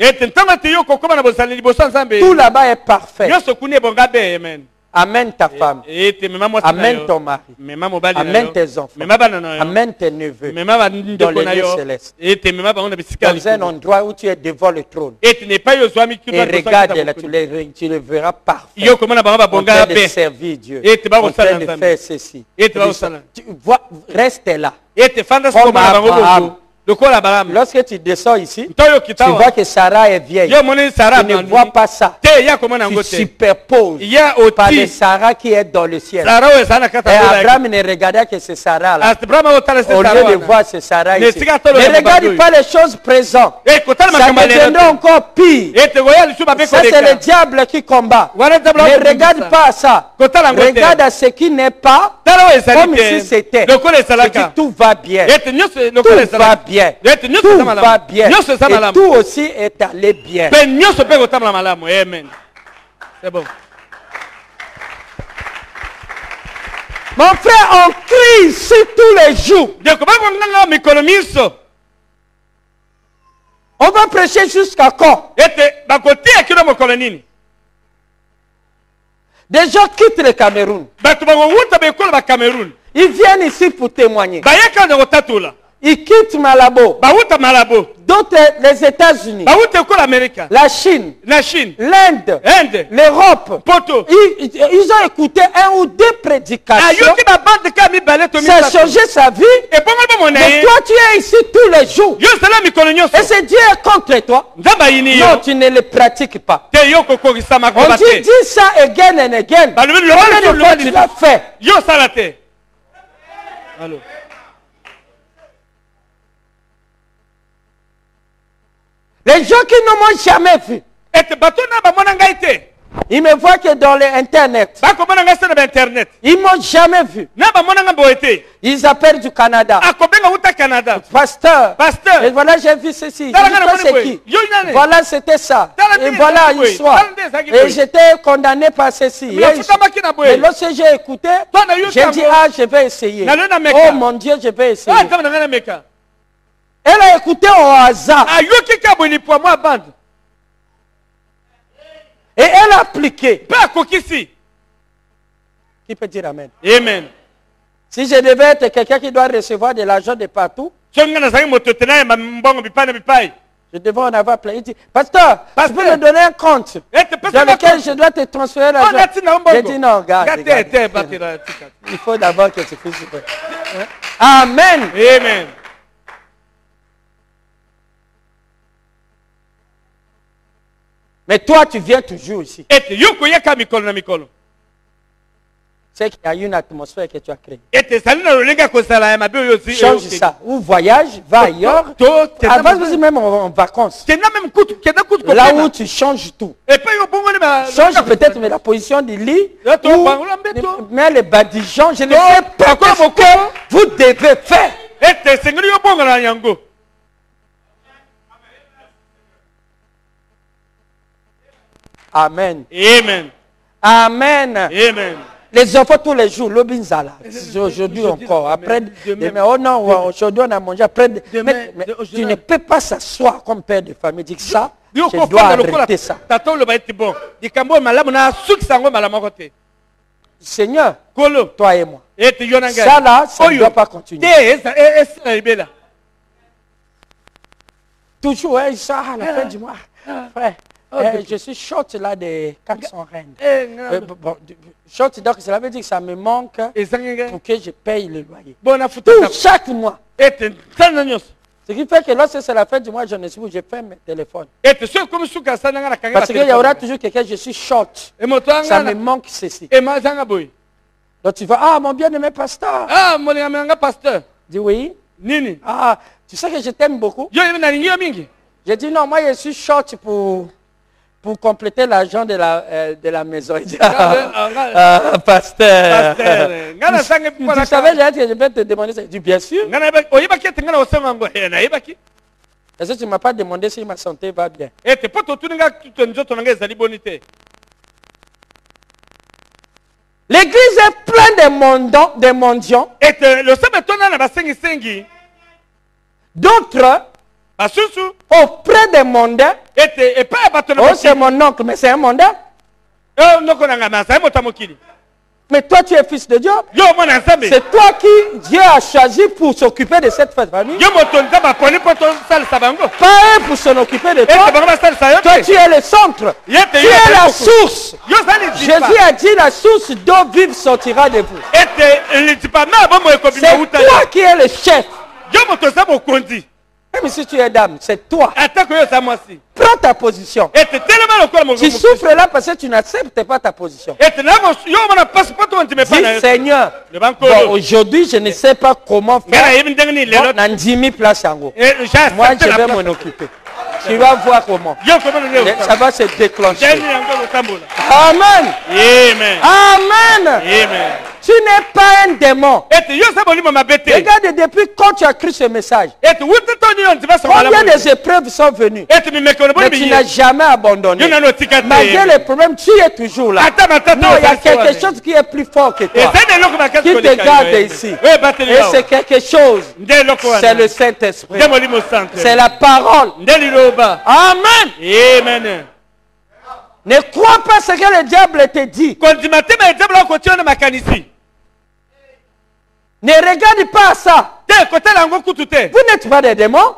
tout là-bas est parfait. Amène ta femme. Amène ton mari. Amène tes enfants. Amène tes neveux. Dans le lieu céleste. Dans un endroit où tu es devant le trône. Et regarde là, tu le, tu le verras parfait. En train de servir Dieu. En train de faire ceci. Tu vois, reste là. Comme Abraham. Lorsque tu descends ici, tu vois que Sarah est vieille. Tu ne vois pas ça. Tu superposes par le Sarah qui est dans le ciel. Et Abraham ne regardait que ce Sarah là. Au lieu de voir ce Sarah ici. Ne regarde pas les choses présentes. Ça deviendra encore pire. Ça c'est le diable qui combat. Ne regarde pas à ça. Regarde à ce qui n'est pas comme si c'était. Tout va bien. Tout va bien. Tout va bien. Et tout aussi est allé bien. Amen. C'est bon. Mon frère, on crie ici tous les jours. On va prêcher jusqu'à quand? Des gens quittent le Cameroun. Ils viennent ici pour témoigner. Ils quittent Malabo. Bauta Malabo. D'autres, les États-Unis. Bauta ko l'Amérique. La Chine. La Chine. L'Inde. Inde. L'Europe. Poto. Ils, ils, ils ont écouté un ou deux prédications. Ça a changé sa vie. Mais toi, tu es ici tous les jours. Et c'est Dieu est contre toi. Non, tu ne le pratiques pas. On dit, dis ça again and again. Combien de fois tu l'as fait? Allô. Les gens qui ne m'ont jamais vu, ils me voient que dans l'internet. Ils ne m'ont jamais vu. Ils appellent du Canada. Pasteur. Pasteur. Et voilà, j'ai vu ceci. C'est qui? Voilà, c'était ça. Et voilà l'histoire. Et j'étais condamné par ceci. Et lorsque j'ai écouté, j'ai dit, ah, je vais essayer. Oh mon Dieu, je vais essayer. Elle a écouté au hasard. Et elle a appliqué. Qui peut dire amen? Amen. Si je devais être quelqu'un qui doit recevoir de l'argent de partout, je devais en avoir plein. Il dit, pasteur, tu peux me donner un compte dans lequel je dois te transférer l'argent. J'ai dit non, regarde. regarde. Il faut d'abord que tu puisses. Amen. Amen. Mais toi, tu viens toujours ici. C'est qu'il y a une atmosphère que tu as créée. Change ça. Ou voyage, va ailleurs. Avance même en, en vacances. Là où tu changes tout. Change peut-être la position du lit. Ou mais les badigeons, je ne sais pas ce que vous devez faire. Amen. Amen. Amen. Amen. Les enfants tous les jours, l'obinzala. Aujourd'hui encore. Après, demain, oh non, aujourd'hui on a mangé. Après, mais, mais tu ne peux pas s'asseoir comme père de famille. Dis ça, je dois arrêter ça. Seigneur, toi et moi. Ça là, ça ne doit pas continuer. Toujours, hein, ça à la fin du mois. Frère. Eh, je suis short là de quatre cents rennes. Euh, bon, short, donc cela veut dire que ça me manque pour que je paye le loyer. Tout, chaque mois. Ce qui fait que lorsque c'est la fin du mois, je ne sais où je fais mes téléphones. Parce qu'il y aura toujours quelqu'un, je suis short. Ça me manque ceci. Donc tu vas, ah mon bien-aimé pasteur. Ah mon bien-aimé pasteur. Dis oui. Nini. Ah, tu sais que je t'aime beaucoup. J'ai dit non, moi je suis short pour... pour compléter l'argent de la, euh, de la maison. Ah, pasteur. pasteur. Tu savais que je vais te demander ça. Je dis bien sûr. Est-ce que tu ne m'as pas demandé si ma santé va bien? L'église est pleine de mondiaux. De mondiaux. D'autres auprès des mondains. Oh, c'est mon oncle, mais c'est un mondain. Mais toi, tu es fils de Dieu. C'est toi qui Dieu a choisi pour s'occuper de cette famille. Pas eux pour s'en occuper de toi. Toi, tu es le centre. Tu es la source. Jésus a dit la source d'eau vive sortira de vous. C'est toi qui es le chef. Même si tu es dame, c'est toi. Prends ta position. Tu souffres là parce que tu n'acceptes pas ta position. Dis Seigneur, bon, aujourd'hui je ne sais pas comment faire. Bon, dans dix mille places en haut. Moi je vais m'en occuper. Tu vas voir comment. Ça va se déclencher. Amen. Amen. Amen. Tu n'es pas un démon. Regarde depuis quand tu as cru ce message. Combien des épreuves sont venues. Mais tu n'as jamais abandonné. Malgré les problèmes, tu es toujours là. Non, il y a quelque chose qui est plus fort que toi. Qui te garde ici. Et c'est quelque chose. C'est le Saint-Esprit. C'est la parole. Amen. Amen. Ne crois pas ce que le diable te dit. Ne regarde pas ça. n'êtes pas des démons.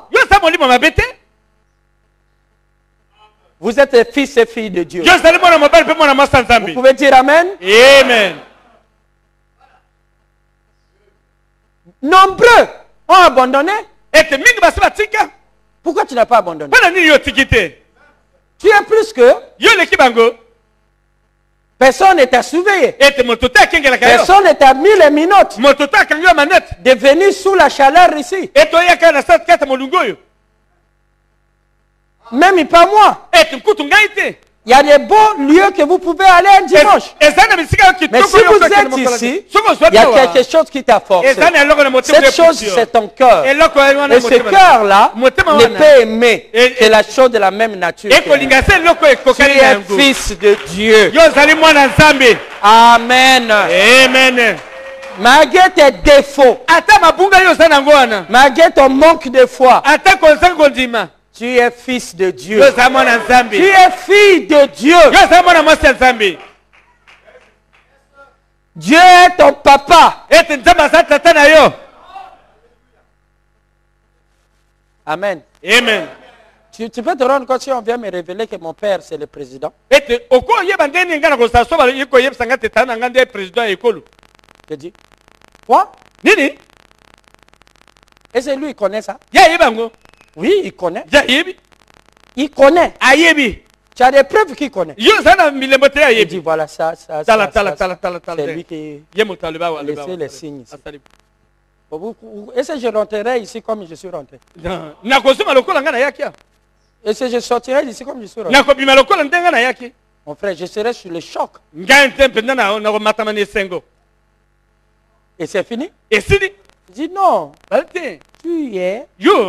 Vous êtes des fils et filles de Dieu. Vous pouvez dire Amen? Amen. Nombreux ont abandonné. Pourquoi tu n'as pas abandonné? Tu es plus que. Personne n'est à surveiller. Personne n'est à mille et minutes de venir sous la chaleur ici. Même pas moi. Il y a des beaux lieux que vous pouvez aller un dimanche. Mais si vous êtes ici, il y a quelque chose qui t'a forcé. Cette chose, c'est ton cœur. Et ce cœur-là ne peut aimer que la chose de la même nature. Tu es fils de Dieu. Amen. Amen. Malgré tes défauts, malgré ton manque de foi, tu es fils de Dieu. Tu es fille de Dieu. Dieu est ton papa. Amen. Amen. Tu, tu peux te rendre compte si on vient me révéler que mon père c'est le président. Je dis, quoi? Nini? Est-ce que lui il connaît ça? Oui, il connaît. Il connaît. Tu as des preuves qu'il connaît. Il dit voilà ça, ça, ça, ça, ça. C'est lui qui a laissé les signes ici. Est-ce que je rentrerai ici comme je suis rentré? Est-ce que je sortirai ici comme je suis rentré? Mon frère, je serai sur le choc. Et c'est fini? Je dis non. Tu es.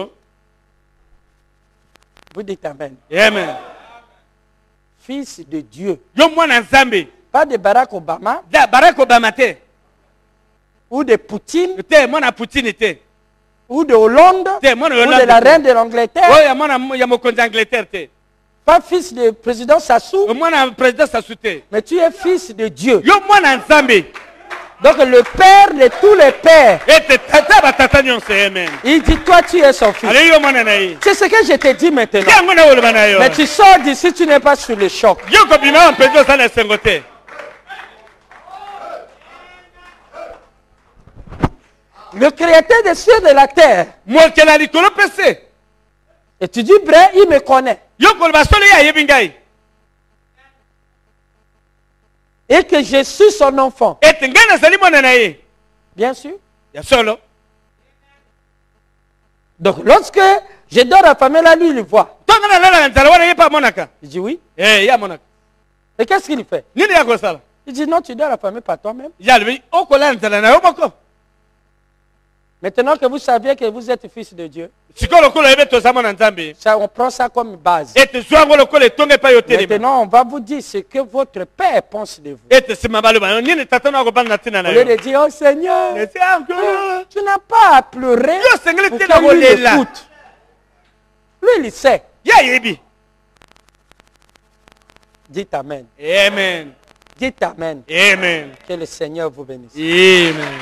Vous dites Amen. Amen. Fils de Dieu. Yo mwana nzambe. Pas de Barack Obama. Da Barack Obama te. Ou de Poutine. Te mwana Poutine te. Ou de Hollande. Te mwana Hollande. Ou de la reine de l'Angleterre. Oh ya mwana ya mokonzi Angleterre te. Pas fils de président Sassou. Mwana président Sassou te. Mais tu es fils de Dieu. Yo mwana nzambe. Donc le père de tous les pères. Il dit toi tu es son fils. C'est ce que je te dis maintenant. Mais tu sors d'ici, tu n'es pas sur le choc. Le créateur des cieux et de la terre. Et tu dis vrai, il me connaît. Et que je suis son enfant. Bien sûr. Donc lorsque je dors affamé là, lui il voit. Il dit oui. Et qu'est-ce qu'il fait? Il dit non, tu dors affamé par toi-même. Maintenant que vous saviez que vous êtes fils de Dieu, ça, on prend ça comme base. Maintenant, on va vous dire ce que votre père pense de vous. Au lieu de dire, oh Seigneur, tu n'as pas à pleurer pour que lui l'écoute. Lui, il sait. Dites Amen. Amen. Dites Amen. Amen. Que le Seigneur vous bénisse. Amen.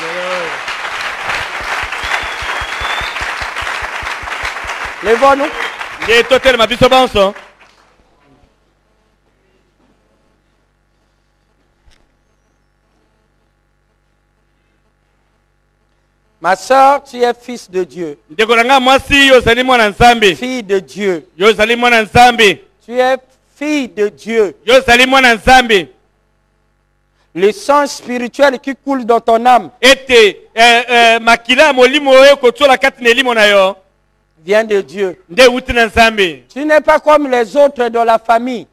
Levons-nous. Ma soeur, tu es fils de Dieu. Fille de Dieu. Tu es fille de Dieu. Le sang spirituel qui coule dans ton âme vient de Dieu. Tu n'es pas comme les autres de la famille.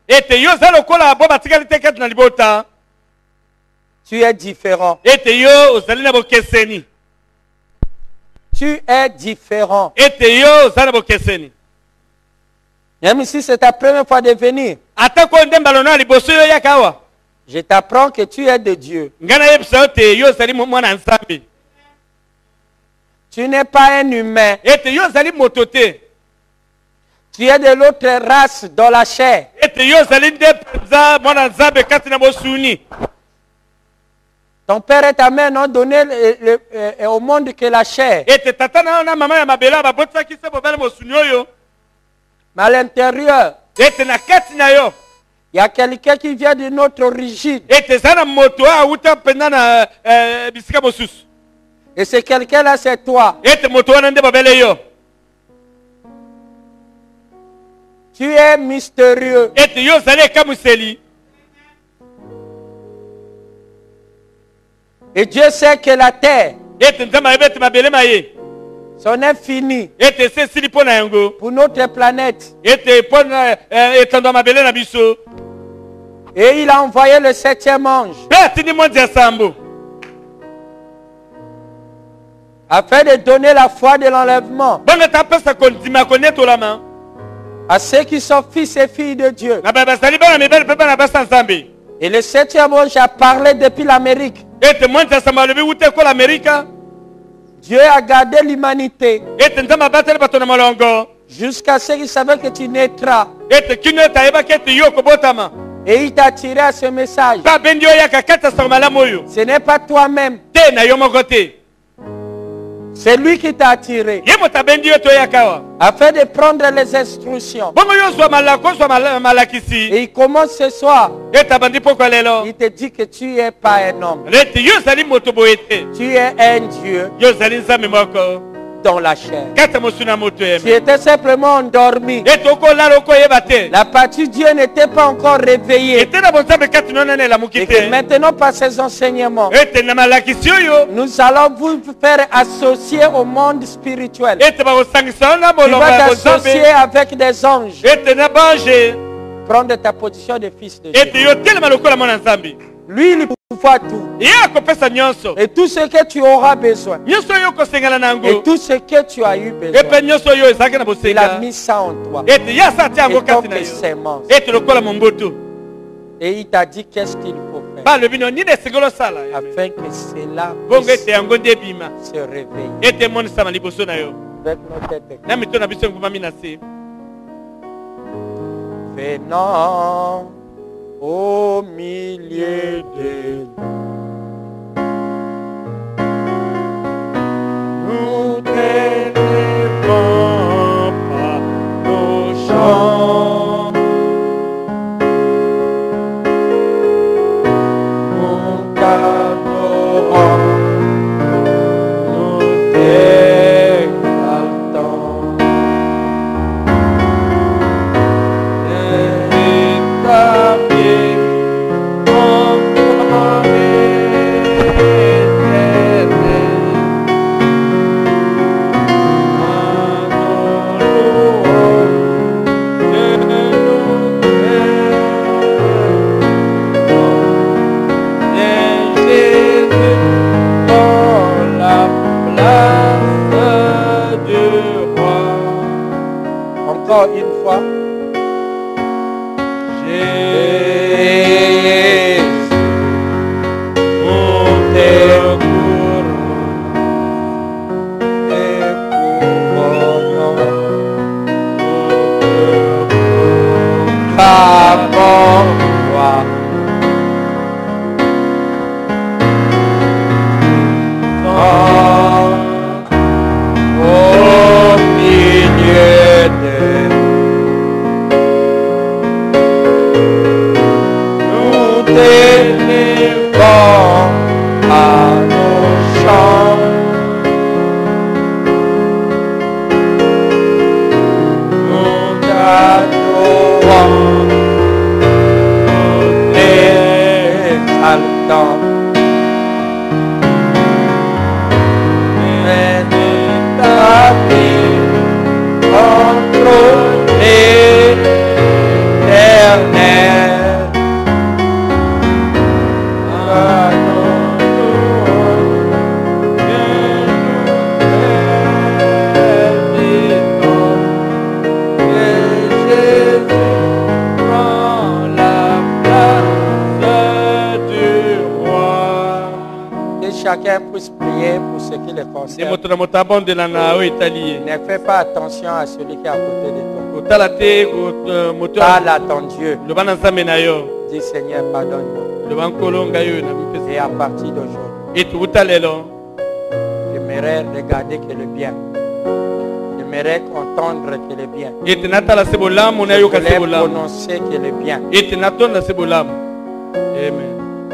Tu es différent. Tu es différent. Même si c'est ta première fois de venir, je t'apprends que tu es de Dieu. Tu n'es pas un humain. Tu es de l'autre race dans la chair. Ton père et ta mère n'ont donné le, le, le, au monde que la chair. Mais à l'intérieur, il y a quelqu'un qui vient de notre origine. Et c'est quelqu'un-là, c'est toi. Tu es mystérieux. Et Dieu sait que la terre, c'en est fini pour notre planète. Et il a envoyé le septième ange afin de donner la foi de l'enlèvement à ceux qui sont fils et filles de Dieu. Et le septième ange a parlé depuis l'Amérique. Dieu a gardé l'humanité jusqu'à ce qu'il savait que tu naîtras. Et il t'a tiré à ce message. Ce n'est pas toi-même. C'est lui qui t'a attiré afin de prendre les instructions. Et il commence ce soir. Il te dit que tu n'es pas un homme. Tu es un Dieu dans la chair. Tu étais simplement endormi. La partie Dieu n'était pas encore réveillée. Et que maintenant, par ces enseignements, nous allons vous faire associer au monde spirituel. Tu vas t'associer avec des anges. Prendre ta position de fils de Dieu. Lui, il pouvoir tout. Et tout ce que tu auras besoin. Et tout ce que tu as eu besoin. Il a mis ça en toi. Et donc tes semences. Et il t'a dit qu'est-ce qu'il faut faire afin que cela puisse se réveiller. Avec nos têtes. Venant au milieu de nous, nous n'élevons pas nos chants, nous t'adorons, nous t'exaltons. Encore une fois. Jésus, on te couronne, te couronne, clamons toi. Au milieu de nous t'élevons à nos chants, nous t'adorons, nous t'exaltons. Entre l'éternel, à nos louanges, et Jésus prend la place du roi. Que chacun puisse prier pour ce qui le concerne. Ne fais pas attention à celui qui est à côté de toi. Parle à ton Dieu. Dis Seigneur, pardonne-moi. Et à partir d'aujourd'hui, j'aimerais regarder que le bien. J'aimerais entendre que le bien. Je voulais prononcer que le bien. Amen.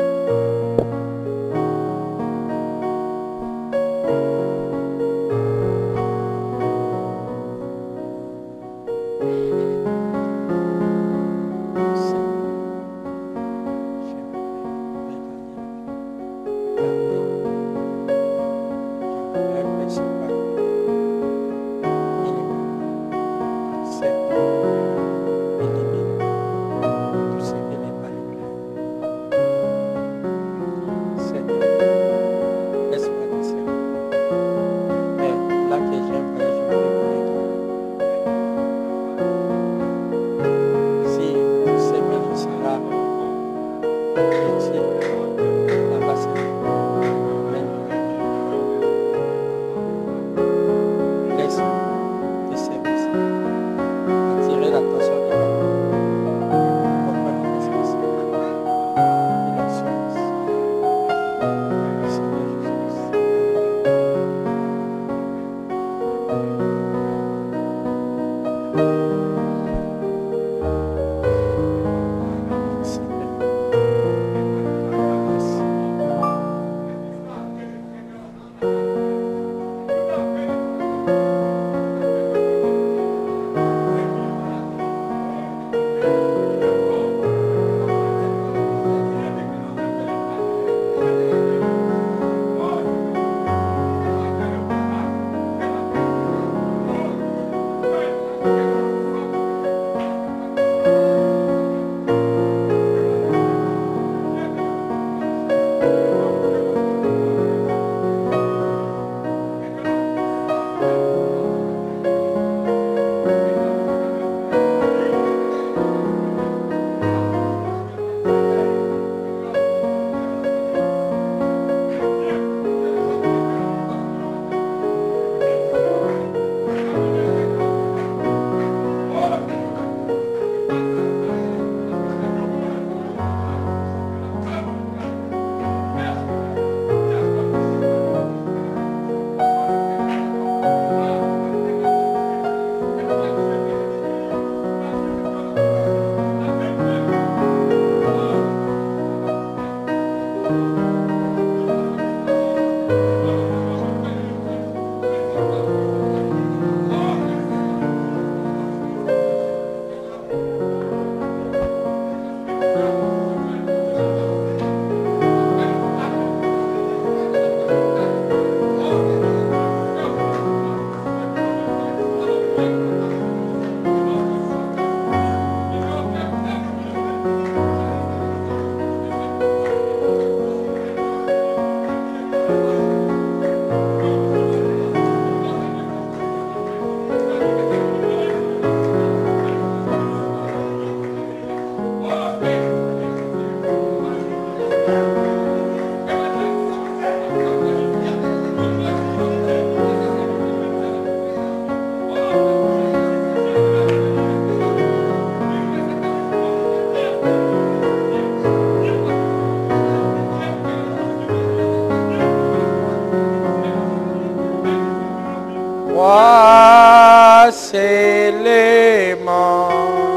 Roi, c'est l'aimant.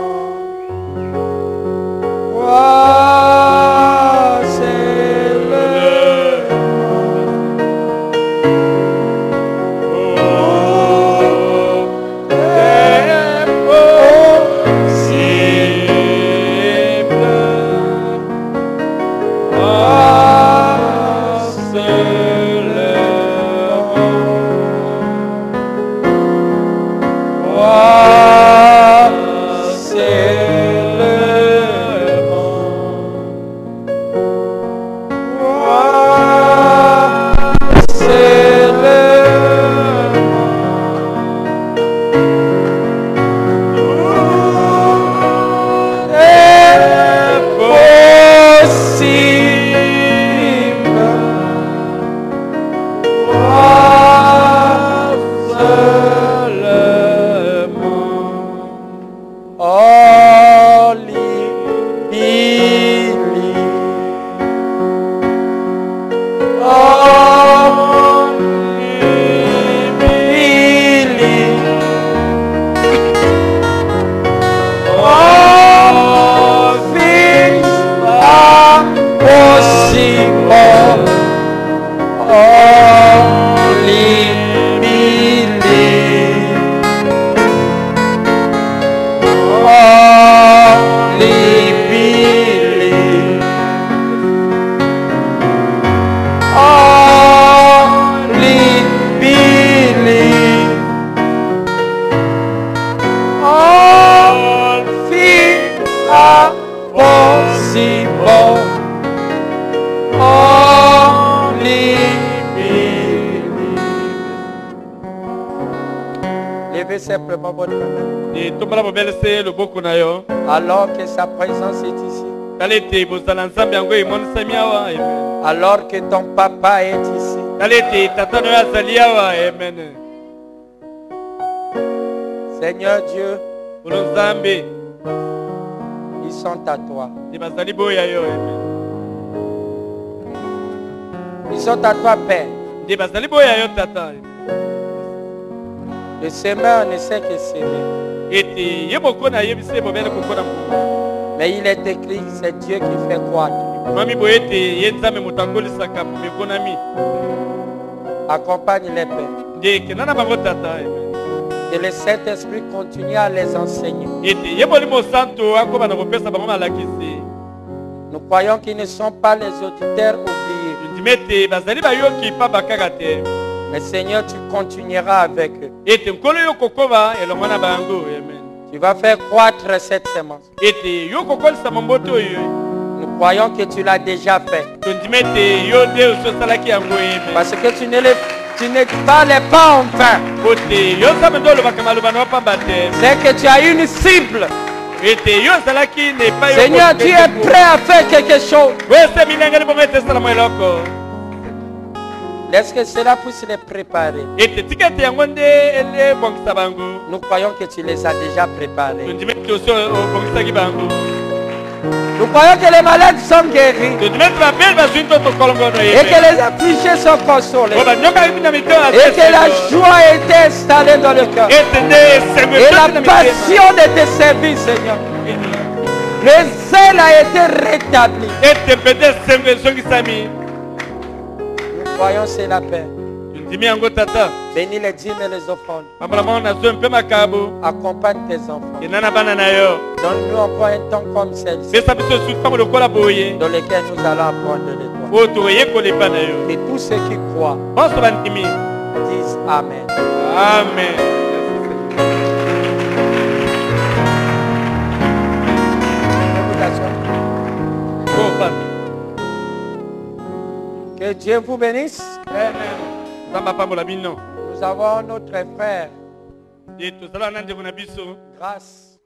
Roi, c'est l'aimant. Oh, c'est possible. Roi, c'est l'aimant. Wow. Levez simplement votre main. Alors que sa présence est ici. Alors que ton papa est ici. Seigneur Dieu, ils sont à toi. Ils sont à toi, Père. Le semeur ne sait que s'aimer. Mais il est écrit, c'est Dieu qui fait croître. Accompagne les pères. Que le Saint-Esprit continue à les enseigner. Nous croyons qu'ils ne sont pas les auditeurs oubliés. Mais Seigneur, tu continueras avec eux. Tu vas faire croître cette semence. Nous croyons que tu l'as déjà fait. Parce que tu ne, les, tu ne parles pas en vain. C'est que tu as une cible. Seigneur, tu es prêt à faire quelque chose. Laisse que cela puisse les préparer. Nous croyons que tu les as déjà préparés. Nous croyons que les malades sont guéris. Et que les affligés sont consolés. Et que la joie est installée dans le cœur. Et la passion de te servir, Seigneur. Le zèle a été rétabli. Nous croyons c'est la paix. Bénis les dîmes et les offrandes. Accompagne tes enfants. Donne-nous encore un temps comme celle-ci, dans lequel nous allons apprendre de toi. Et tous ceux qui croient disent Amen. Amen. Que Dieu vous bénisse. Amen. Nous avons notre frère. Grâce.